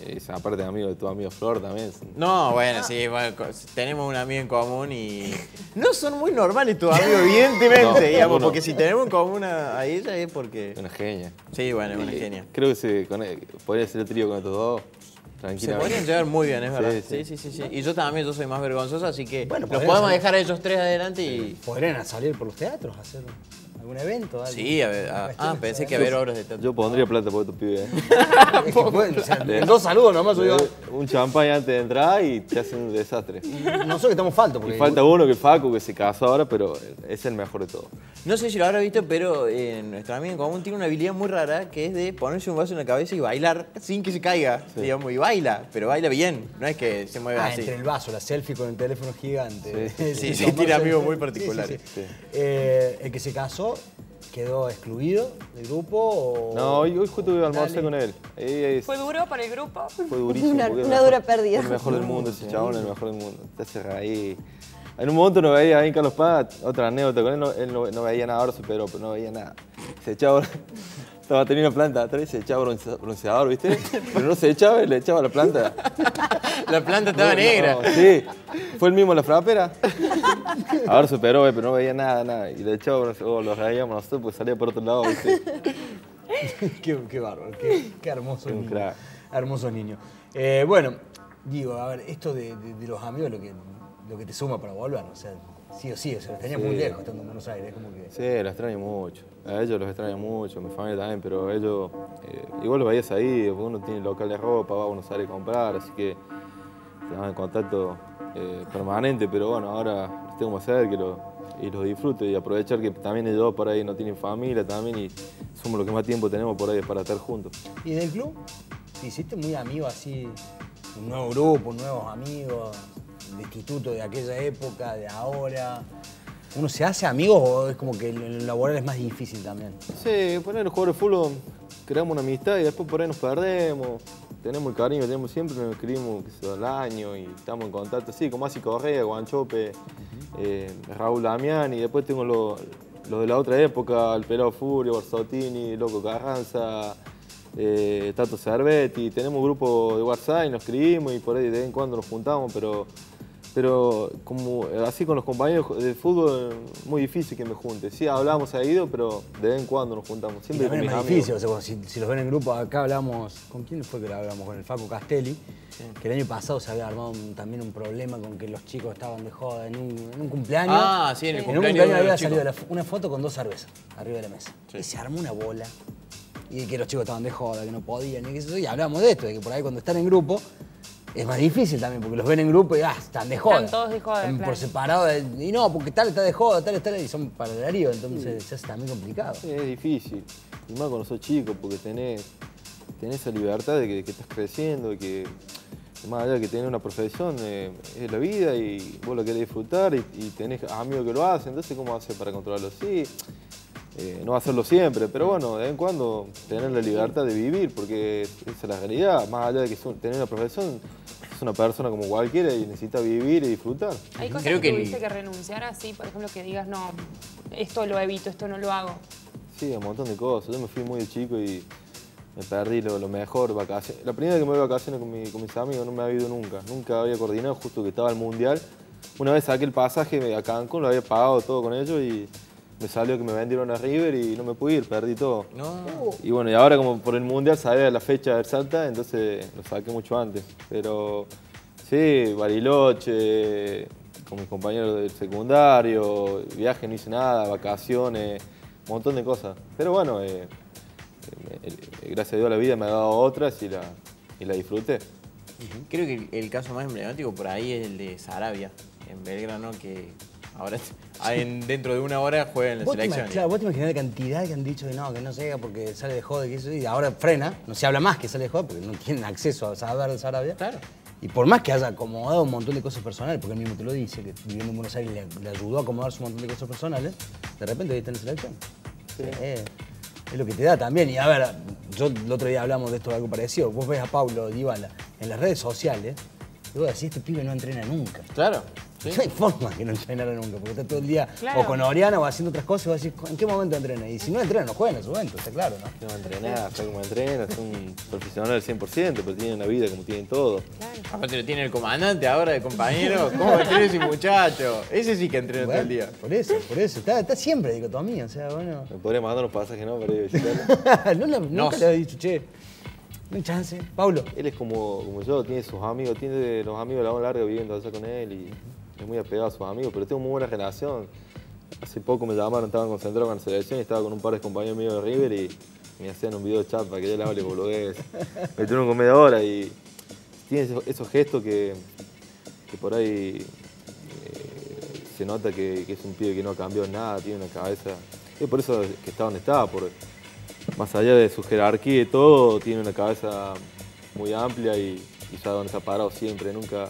es aparte de amigo de tu amigo Flor también. No, bueno, sí, bueno, tenemos un amigo en común y no son muy normales tus amigos, evidentemente, No, digamos, no. porque si tenemos en común a, a ella es porque... Una genia. Sí, bueno, es una Y genia. Creo que se, con él- podría ser el trío con estos dos. Se Tranquilamente. podrían llevar muy bien, es verdad. Sí, Sí, sí, sí, sí. Y yo también, yo soy más vergonzoso, así que Bueno, los podrían podemos salir- dejar a ellos tres adelante y... ¿Podrían salir por los teatros, hacer algún evento? algo? Sí, a ver, a- ah, pensé que a ver obras de teatro. Yo pondría plata por estos pibes. ¿eh? Es que pueden, o sea, en dos saludos nomás soy yo. Un champán antes de entrar y te hacen un desastre. Nosotros que estamos faltos. Y falta uno que es Facu, que se casó ahora, pero es el mejor de todos. No sé si lo habrá visto, pero eh, nuestro amigo en común tiene una habilidad muy rara que es de ponerse un vaso en la cabeza y bailar sin que se caiga, digamos, y baila, pero baila bien, no es que se mueva Ah, así. entre el vaso, la selfie con el teléfono gigante. Sí, sí, sí, Tomarse- tiene amigos muy Sí, particulares. sí, sí. Eh, el que se casó quedó excluido del grupo o... No, hoy, hoy justo iba a almorzar con él. Ahí es- ¿Fue duro para el grupo? Fue durísimo. Una- porque es una el dura mejor- pérdida. El mejor del mundo, ese chabón, el mejor del mundo. Te hace reír. En un momento no veía ahí en Carlos Paz, otra anécdota con él, no, él no, no veía nada, ahora superó, pero no veía nada. Se echaba, estaba teniendo una planta atrás y se echaba bronce- bronceador, ¿viste? Pero no se echaba y le echaba la planta. La planta estaba No, negra. no, sí, fue el mismo la frapera. Ahora superó, eh, pero no veía nada, nada. Y le echaba bronceador, lo reíamos nosotros porque salía por otro lado, ¿viste? qué, qué bárbaro, qué, qué hermoso Un niño. crack. Hermoso niño. Eh, bueno, digo, a ver, esto de, de- de los amigos es lo que, lo que te suma para volver, o sea, sí o sí, o sea, los tenías Sí. muy lejos estando en Buenos Aires, como que... Sí, los extraño mucho. A ellos los extraño mucho, a mi familia también, pero ellos, eh, igual los veías ahí, porque uno tiene local de ropa, va a Buenos Aires a comprar, así que estamos en contacto eh, permanente, pero bueno, ahora los tengo más cerca y los, y los disfruto y aprovechar que también ellos por ahí no tienen familia también y somos los que más tiempo tenemos por ahí para estar juntos. ¿Y del club? ¿Te hiciste muy amigo así, un nuevo grupo, nuevos amigos, de instituto de aquella época, de ahora? ¿Uno se hace amigos o es como que en lo laboral es más difícil también? Sí, por ahí los jugadores de fútbol creamos una amistad y después por ahí nos perdemos. Tenemos el cariño que tenemos siempre, nos escribimos qué sé yo, al año y estamos en contacto, sí, como Asi Correa, Guanchope, eh, Raúl Damián y después tengo los lo de la otra época, el Pelado Furio, Borsottini, Loco Carranza, eh, Tato Cervetti. Tenemos un grupo de WhatsApp y nos escribimos y por ahí de vez en cuando nos juntamos, pero... Pero como así con los compañeros de fútbol, muy difícil que me junte. Sí, hablamos seguido, pero de vez en cuando nos juntamos. Y Siempre con también mis es más amigos. difícil, o sea, cuando si, si los ven en grupo, acá hablamos, ¿con quién fue que lo hablamos? Con el Facu Castelli, que el año pasado se había armado un- también un problema con que los chicos estaban de joda en un, en un cumpleaños. Ah, sí, en el En un cumpleaños cumpleaños de había los salido la chicos. fo- una foto con dos cervezas arriba de la mesa. Y se armó una bola. Y que los chicos estaban de joda, que no podían, y qué sé yo, y hablamos de esto, de que por ahí cuando están en grupo, es más difícil también, porque los ven en grupo y ah, están de joda. Están todos de joda, Están claro. por separado, de- y no, porque tal está de joda, tal está, y son para el horario, entonces se hace también complicado. Sí, es difícil. Y más cuando sos chico, porque tenés, tenés esa libertad de que, que estás creciendo, de que más allá de que tenés una profesión, eh, es la vida y vos lo querés disfrutar y, y tenés amigos que lo hacen, entonces ¿cómo haces para controlarlo? Sí, eh, no hacerlo siempre, pero bueno, de vez en cuando tener la libertad de vivir, porque esa es la realidad, más allá de que son- tener una profesión, es una persona como cualquiera y necesita vivir y disfrutar. Hay cosas Creo que, que el- tuviste que renunciar así, por ejemplo, que digas, no, esto lo evito, esto no lo hago. Sí, un montón de cosas. Yo me fui muy de chico y me perdí lo, lo mejor, vacaciones. La primera vez que me voy de vacaciones con, mi- con mis amigos no me había ido nunca. Nunca había coordinado, justo que estaba el Mundial. Una vez saqué el pasaje a Cancún, lo había pagado todo con ellos y me salió que me vendieron a River y no me pude ir, perdí todo. No. Y bueno, y ahora como por el Mundial sabía la fecha exacta, entonces lo saqué mucho antes. Pero sí, Bariloche, con mis compañeros del secundario, viaje no hice nada, vacaciones, un montón de cosas. Pero bueno, eh, eh, eh, gracias a Dios la vida me ha dado otras y la, y la disfruté. Creo que el, el caso más emblemático por ahí es el de Sarabia, en Belgrano, que ahora ah, en- dentro de una hora juega en la Vos te, selección. ima- claro, vos te imaginás la cantidad que han dicho que no, que no llega porque sale de joda, que eso, y ahora frena, no se habla más que sale de joda porque no tienen acceso a saber de Sarabia. Claro. Y por más que haya acomodado un montón de cosas personales, porque él mismo te lo dice, que viviendo en Buenos Aires le, le ayudó a acomodarse un montón de cosas personales, de repente hoy está en la selección. Sí, Es, es lo que te da también. Y a ver, yo el otro día hablamos de esto, algo parecido. Vos ves a Paulo Dybala en las redes sociales y vos decís, este pibe no entrena nunca. Claro. ¿Sí? No hay forma que no entrenara nunca, porque está todo el día Claro. o con Oriana o haciendo otras cosas y vos decís, ¿en qué momento entrena? Y si no entrena, no juega en su momento, está claro, ¿no? No va a entrenar, sabe cómo entrena, es un profesional al cien por ciento, pero tiene una vida como tienen todos. Aparte lo tiene el comandante ahora de compañero. ¿Cómo entrena ese muchacho? Ese sí que entrena todo el día. Por eso, por eso. Está, está siempre dicotomía, o sea, bueno. Me podría mandar unos pasajes, ¿no? Para ir a visitarlo. no, le- nunca le había dicho, che, no hay chance. Paulo. Él es como, como yo, tiene sus amigos, tiene los amigos de la onda larga viviendo allá con él y es muy apegado a sus amigos, pero tengo muy buena relación. Hace poco me llamaron, estaban concentrados con la selección y estaba con un par de compañeros míos de River y me hacían un video chat para que yo le hable boludez. Me tuvieron con media hora y tiene esos, esos gestos que, que por ahí eh, se nota que, que es un pibe que no ha cambiado nada, tiene una cabeza. Es por eso que está donde está, por, más allá de su jerarquía y todo, tiene una cabeza muy amplia y, y sabe dónde está parado siempre. Nunca,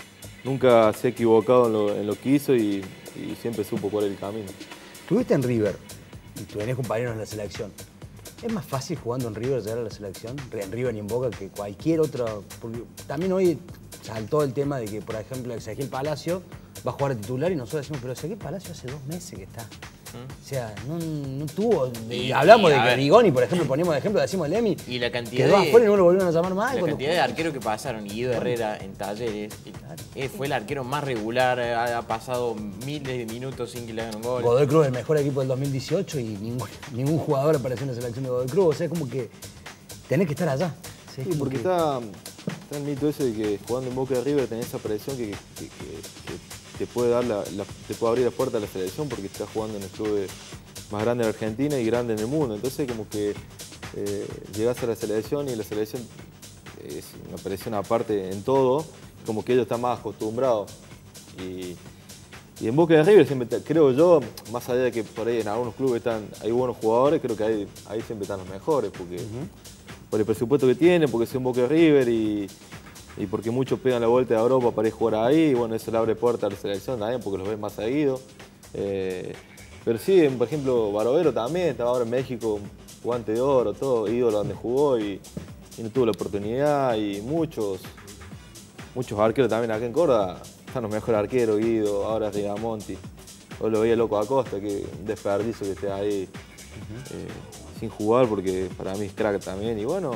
nunca se ha equivocado en lo, en lo que hizo y, y siempre supo cuál es el camino. Estuviste en River y tú tenés compañeros en la selección. ¿Es más fácil jugando en River llegar a la selección? En River y en Boca que cualquier otro. Porque también hoy saltó el tema de que, por ejemplo, Ezequiel Palacio va a jugar de titular y nosotros decimos, pero Ezequiel Palacio hace dos meses que está. O sea, no, no tuvo. Y, Y- hablamos y, de a que ver. Rigoni, por ejemplo, poníamos de ejemplo, decimos el Emi. Y la cantidad quedó de- afuera y no lo volvieron a llamar más. La cuando- cantidad de arqueros que pasaron, y Guido Herrera en Talleres, eh, fue el arquero más regular, ha, ha pasado miles de minutos sin que le hagan un gol. Godoy Cruz, el mejor equipo del dos mil dieciocho y ningún, ningún jugador apareció en la selección de Godoy Cruz. O sea, es como que tenés que estar allá. Sí, porque está, está el mito ese de que jugando en Boca de River tenés esa presión que, que- que- que te, puede dar la, la- te puede abrir la puerta a la selección porque estás jugando en el club de- más grande de Argentina y grande en el mundo. Entonces como que eh, llegás a la selección y la selección es una presión aparte en todo, como que ellos están más acostumbrados. Y, y en Boca de River siempre, te- creo yo, más allá de que por ahí en algunos clubes están, hay buenos jugadores, creo que ahí, ahí siempre están los mejores, porque por el presupuesto que tienen, porque son Boca de River y, y porque muchos pegan la vuelta de Europa para ir a jugar ahí, y bueno, eso le abre puerta a la selección también, porque los ves más seguido. Eh, pero sí, por ejemplo, Barovero también, estaba ahora en México, guante de oro, todo, ídolo donde jugó y, y no tuvo la oportunidad, y muchos, muchos arqueros también acá en Córdoba, están los mejores arqueros, Guido, ahora Rigamonti. Hoy lo veía Loco Acosta, que un desperdicio que esté ahí eh, sin jugar, porque para mí es crack también. Y bueno,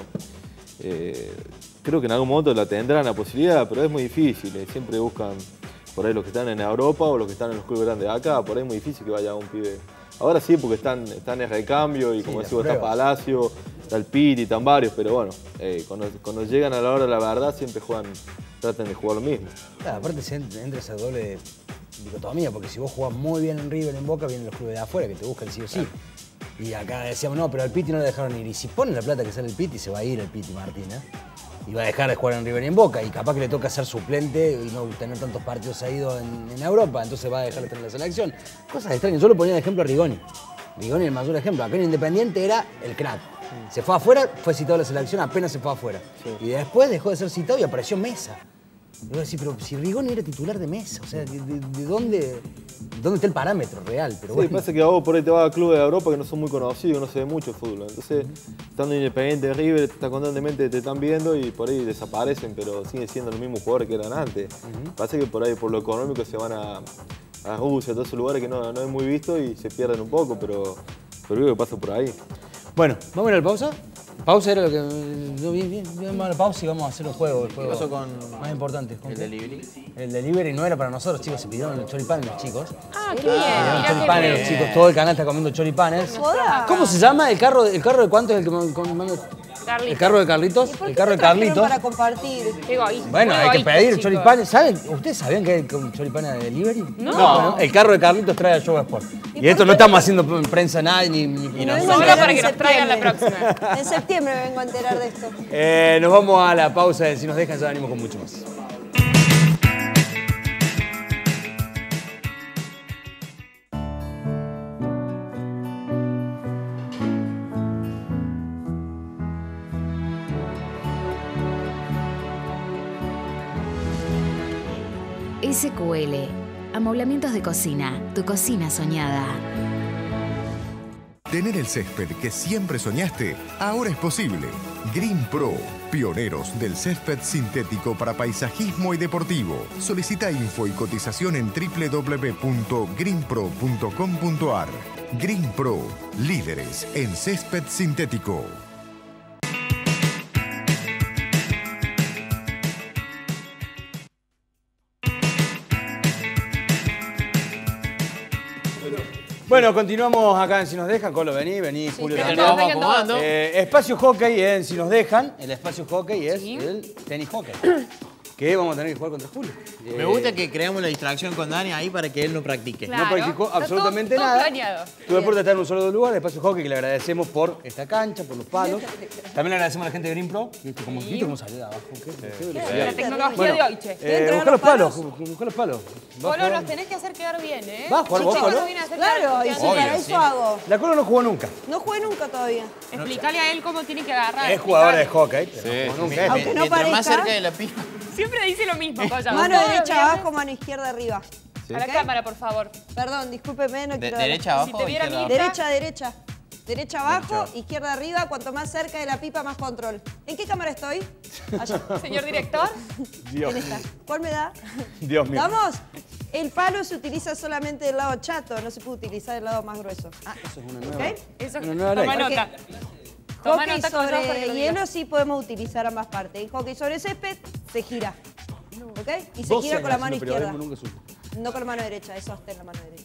eh, creo que en algún momento la tendrán la posibilidad, pero es muy difícil. eh, Siempre buscan por ahí los que están en Europa o los que están en los clubes grandes de acá. Por ahí es muy difícil que vaya un pibe. Ahora sí, porque están, están en recambio y como Sí, decimos, las está pruebas. Palacio, está el Piti, están varios, pero bueno, eh, cuando, cuando llegan a la hora de la verdad siempre juegan, tratan de jugar lo mismo. Claro, aparte se entra, entra esa doble dicotomía, porque si vos jugás muy bien en River, en Boca, vienen los clubes de afuera que te buscan sí o sí. Y acá decíamos, no, pero al Piti no le dejaron ir. Y si ponen la plata que sale el Piti, se va a ir el Piti Martínez. Y va a dejar de jugar en River y en Boca. Y capaz que le toca ser suplente y no tener tantos partidos seguidos en, en Europa. Entonces va a dejar de estar en la selección. Cosas extrañas. Yo lo ponía de ejemplo a Rigoni. Rigoni el mayor ejemplo. Acá en Independiente era el crack. Se fue afuera, fue citado a la selección, apenas se fue afuera. Y después dejó de ser citado y apareció Mesa. Y voy a decir, pero si Rigoni era titular de Mesa, o sea, ¿de, de- de dónde, dónde está el parámetro real? Pero Sí, bueno. pasa que a vos por ahí te vas a clubes de Europa que no son muy conocidos, no se ve mucho fútbol. Entonces, estando Independiente de River, te está constantemente te están viendo y por ahí desaparecen, pero siguen siendo los mismos jugadores que eran antes. Pasa que por ahí, por lo económico, se van a, a Rusia, a todos esos lugares que no, no es muy visto y se pierden un poco, pero, pero creo que pasa por ahí. Bueno, ¿vamos a ir a la pausa? Pausa era lo que... No, bien, bien, bien, vamos a la pausa y vamos a hacer un juego. El juego ¿Qué pasó con más importante. ¿Con el qué? delivery? El delivery no era para nosotros, chicos. Se pidieron el choripán los chicos. Ah, qué Pidieron bien. Mirá choripanes qué los bien. chicos. Todo el canal está comiendo choripanes. ¿Cómo se llama? ¿El carro, el carro de cuánto es el que... con- Carlitos. ¿El carro de Carlitos? ¿Por El qué carro no de trajeron Carlitos. para compartir? Qué egoísta. Bueno, Muy hay que egoísta, pedir chicos. choripanes. ¿Saben? ¿Ustedes sabían que hay choripanes de delivery? No. Bueno, el carro de Carlitos trae a Show Sport. Y, esto no estamos haciendo prensa nada ni... ni Me ni- vengo a Solo enterar para en que nos traigan la septiembre. próxima. En septiembre me vengo a enterar de esto. Eh, nos vamos a la pausa. Si nos dejan, ya venimos con mucho más. S Q L. Amoblamientos de cocina. Tu cocina soñada. Tener el césped que siempre soñaste, ahora es posible. Green Pro, pioneros del césped sintético para paisajismo y deportivo. Solicita info y cotización en doble u doble u doble u punto green pro punto com punto a r. Green Pro, líderes en césped sintético. Bueno, continuamos acá en Si Nos Dejan. Colo, vení, vení, Sí, Julio. claro, también. nos vamos acomodando. Eh, espacio hockey en Si Nos Dejan. El espacio hockey es el tenis hockey. Que vamos a tener que jugar contra Julio. Me gusta que creamos la distracción con Dani ahí para que él no practique. No practicó absolutamente todo, todo nada. planeado. Tu deporte está en un solo lugar, el espacio hockey, que le agradecemos por esta cancha, por los palos. También le agradecemos a la gente de Green Pro. ¿Viste cómo, ¿viste cómo salió de abajo? ¿Qué, qué velocidad? La tecnología Bueno, de hoy, che. Eh, busca los palos, busca los palos. Va a Colo, jugar- nos tenés que hacer quedar bien, ¿eh? ¿Va a jugar vos, Chicos, Colo? nos viene a hacer Claro, quedar y bien. si para eso hago. La Colo no jugó nunca. No jugué nunca todavía. Explícale a él cómo tiene que agarrar. Es jugadora de hockey, pero Sí, no jugó sí. nunca. Aunque no Mientras más parezca. cerca de la pista. Siempre dice lo mismo, Coya. Mano Todos los derecha viernes. abajo, mano izquierda arriba. A la ¿Ok? cámara, por favor. Perdón, discúlpeme, no De- quiero... ¿Derecha abajo Si te o viera izquierda mi- abajo? Derecha, derecha. Derecha abajo, Derecha. izquierda arriba. Cuanto más cerca de la pipa, más control. ¿En qué cámara estoy? Allá. Señor director. Dios. En esta. ¿Cuál me da? Dios mío. ¿Vamos? El palo se utiliza solamente del lado chato, no se puede utilizar del lado más grueso. Ah, eso es una nueva. ¿Ok? Eso, Una nueva toma ley. nota. Toma Hockey nota, Coya, para que sobre lo digas. hielo sí podemos utilizar ambas partes. En hockey sobre césped se gira. ¿Ok? Y se doce gira con la años mano haciendo izquierda. periodismo, nunca supe. No con la mano derecha, eso hasta en la mano derecha.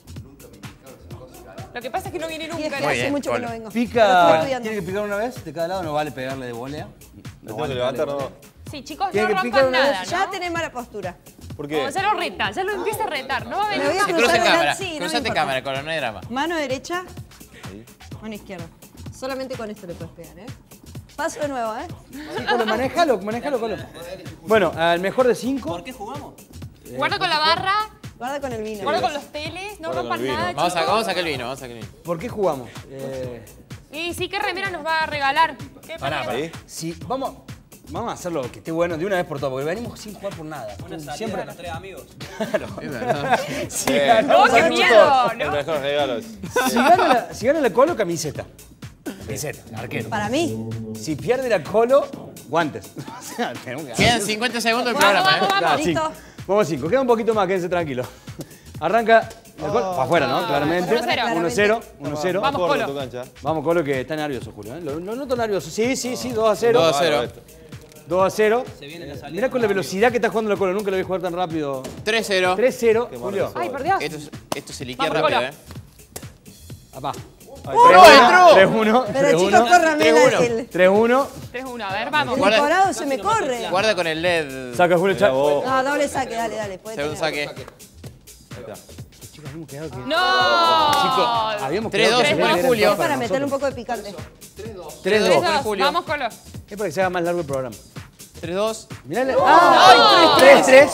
Lo que pasa es que no viene Y nunca. es que ¿no? hace bien, mucho que Colo. no vengo. Pero estoy Pica, estudiando. tiene que picar una vez de cada lado, no vale pegarle de volea. ¿Me tengo que levantar o no? Sí, chicos, no Tiene que picar rompan una nada, vez. Ya ¿no? tenés mala postura. ¿Por Oh, qué? ya lo reta, ya lo empieza a retar. No va a Me venir. voy a Se cruzar cruza en adelante, cámara. sí, no me Cruzate importa. cámara, Colo, no hay drama. Mano derecha, mano izquierda. Solamente con esto le puedes pegar, ¿eh? Paso de nuevo, ¿eh? Sí, Colo, manejalo, manejalo, Colo. Bueno, al mejor de cinco. ¿Por qué jugamos? Guarda con la barra, Guarda con el vino. guarda con los teles, no Guarda con rompan el vino. nada, Vamos a, chicos. vamos a sacar el vino, vamos a sacar el vino. ¿Por qué jugamos? Eh, Y sí, ¿qué remera nos va a regalar? ¿Qué pará, remera? ¿Sí? sí, vamos, vamos a hacerlo que esté bueno de una vez por todas, porque venimos sin jugar por nada. Siempre. los tres amigos. Es verdad. Sí, Eh, ganó. No, vamos a qué ver, miedo, chicos, ¿no? El mejor regalo. Si gana la, si gana la Colo, camiseta. Camiseta, arquero. Para mí. Si pierde la Colo, guantes. O sea, tenemos que Quedan cincuenta segundos del Vamos, programa, vamos, ¿eh? Claro, Listo. cinco. Vamos cinco. Queda un poquito más, quédense tranquilos. Arranca la Colo. Para afuera, ¿no? Claramente. uno cero. uno cero. uno cero. Vamos, Corre Colo. tu cancha. Vamos, Colo, que está nervioso, Julio. ¿eh? Lo, lo noto nervioso. Sí, sí, sí, dos a cero. dos a cero. dos a cero. Mirá con la velocidad que está jugando la Colo. Nunca lo vi jugar tan rápido. tres cero. tres cero. Julio. Ay, por Dios. Esto, es- esto se liquida Vamos, rápido, Colo. ¿eh? Apá. ¡No, entró! tres uno. Pero chicos, corran bien tres uno. Ángel. tres uno. tres uno, a ver, vamos. El Guarda. decorado se me corre. Guarda con el L E D. Saca Julio. Mirá Cha- vos. No, doble saque, dale, dale. puede Segundo tener. saque. Ahí está. Chicos, habíamos quedado que. ¡No! Habíamos tres quedado dos, que bueno, era el Julio. top Para nosotros. meterle un poco de picante. tres tres dos. dos. Con Julio. Vamos, Colo. Es para que se haga más largo el programa. tres dos. Mirá la... ¡Ah! tres tres.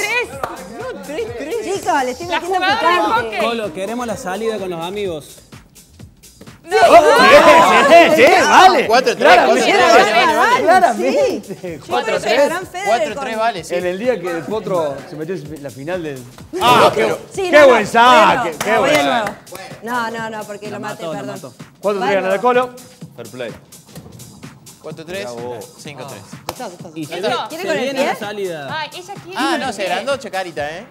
Chicos, les estoy La metiendo jugadora de picante. hockey. Colo, queremos la salida con los amigos. Sí, sí, vale. cuatro tres, Claramente. cuatro tres, vale, Claramente. cuatro tres. cuatro tres vale, sí. En el día que el Potro se metió en la final del... Ah, qué, pero- Sí, qué no, buen no, saque, voy de qué nuevo, voy buen de saque. nuevo. No, no, no, porque lo maté, perdón. cuatro tres gana Vale. la Colo. Fair play. cuatro tres. cinco tres. Y se, Entró. se ¿Quiere con el viene pie? la salida. Ay, ella quiere. Ah, con no, el se pie. agrandó Chacarita, ¿eh?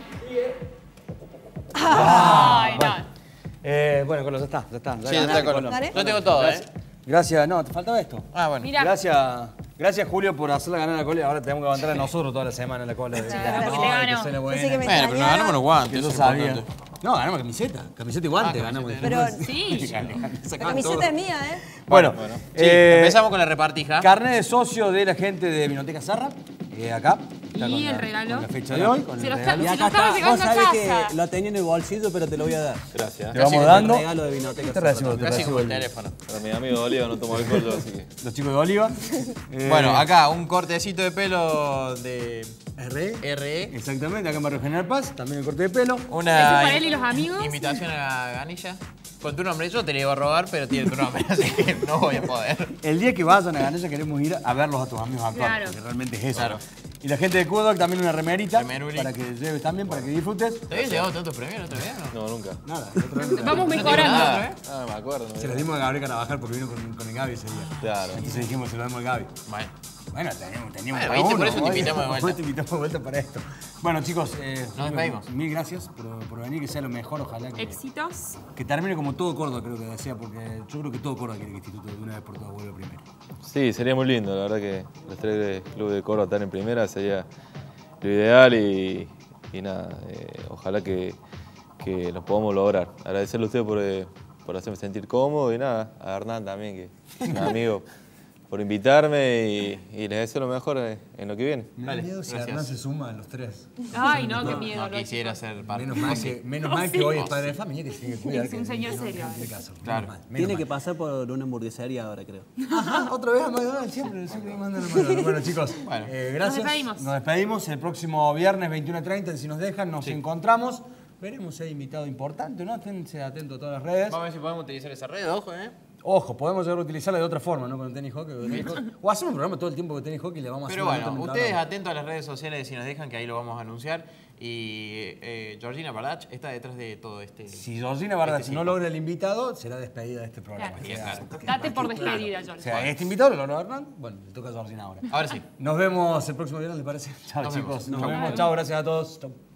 Ay, no. Eh, bueno, Colo, ya está, ya está. Sí, ya está, Colo. Dale. Yo tengo todo, ¿eh? Gracias, no, te faltaba esto. Ah, bueno. Mira. Gracias, gracias Julio por hacerla ganar la Colo y ahora tenemos que aguantar a nosotros toda la semana en la Cola. Gracias que te ganó. soy la buena. Pensé que me Bueno, pero nos ganamos los guantes. Yo eso lo es sabía. importante. No, ganamos camiseta, camiseta y guante, Ah, ganamos. Pero Sí. la camiseta es mía, ¿eh? Bueno, Bueno, sí, eh, empezamos con la repartija. carnet de socio de la gente de Vinoteca Zarra, eh, acá. Está Y con el la- regalo. Con la fecha de hoy, con Se el lo regalo. Y Se acá estaba está. llegando Vos a sabés casa. que lo tenía en el bolsillo, pero te lo voy a dar. Gracias. Te vamos Casi dando. El regalo de Vinoteca Te Zarra. recibo, te Casi recibo como el el- teléfono. Pero mi amigo Oliva no toma alcohol, yo, así que. Los chicos de Oliva. Eh, Bueno, acá un cortecito de pelo de R E. R E. Exactamente, acá en Barrio General Paz, también el corte de pelo. Eso Una para él y los amigos. invitación a Ganilla. Con tu nombre, yo te le iba a robar, pero tiene tu nombre, así que no voy a poder. El día que vayan a Ganella queremos ir a verlos a tus amigos actuales, Claro. porque realmente es eso. Claro. Y la gente de Q-Dog también una remerita. Remeruli. Para que lleves también, para que disfrutes. ¿Te habías llevado tantos premios otra vez? No, nunca. Nada. Vamos mejorando. Nada. Ah, me acuerdo. Se lo dimos a Gabriel Carabajal porque vino con, con el Gaby ese día. Claro. Entonces dijimos, se lo damos al Gaby. Bueno. Bueno, teníamos, teníamos Bueno, para viste, uno, por eso te oye, invitamos de vuelta. Por eso te invitamos de vuelta para esto. Bueno, chicos, eh, Nos despedimos. Mil gracias por, por venir, que sea lo mejor, ojalá que, Éxitos. que termine como todo Córdoba, creo que desea, porque yo creo que todo Córdoba quiere que el Instituto de una vez por todas vuelva primero. Sí, sería muy lindo, la verdad que los tres clubes de Córdoba están en primera, sería lo ideal y, y nada, eh, ojalá que, que lo podamos lograr. Agradecerle a ustedes por, eh, por hacerme sentir cómodo y nada, a Hernán también, que es un amigo, por invitarme y, y les deseo lo mejor en, en lo que viene. Me da miedo si Hernán se suma a los tres. Ay, no, qué miedo. No quisiera ser parte. Menos mal que, menos mal que hoy es padre de familia que se tiene que cuidar. Es un señor serio. Claro. Tiene que pasar por una hamburguesería ahora, creo. Ajá, otra vez a McDonald's, siempre, siempre me mandan a McDonald's. Bueno, chicos, Bueno. eh, gracias. Nos despedimos. Nos despedimos. El próximo viernes, veintiuno treinta, si nos dejan, nos encontramos. Veremos si hay invitado importante, ¿no? Esténse atentos a todas las redes. Vamos a ver si podemos utilizar esa red, ojo, ¿eh? Ojo, podemos llegar a utilizarla de otra forma, ¿no? Con el tenis hockey. O, tenis hockey. O hacemos un programa todo el tiempo de tenis hockey y le vamos a hacer Pero una bueno, nota mientras ustedes hablamos. atentos a las redes sociales si nos dejan, que ahí lo vamos a anunciar. Y eh, Georgina Bardach está detrás de todo este. Si Georgina Bardach este no ciclo. logra el invitado, será despedida de este programa. Claro. O sea, Claro. Date por despedida, O George. sea, este invitado lo logró Hernán. Bueno, le toca a Georgina ahora. Ahora sí. Nos vemos el próximo viernes, ¿les parece? Chao, Nos chicos. vemos. Nos Chau. vemos. Chao, gracias a todos. Chau.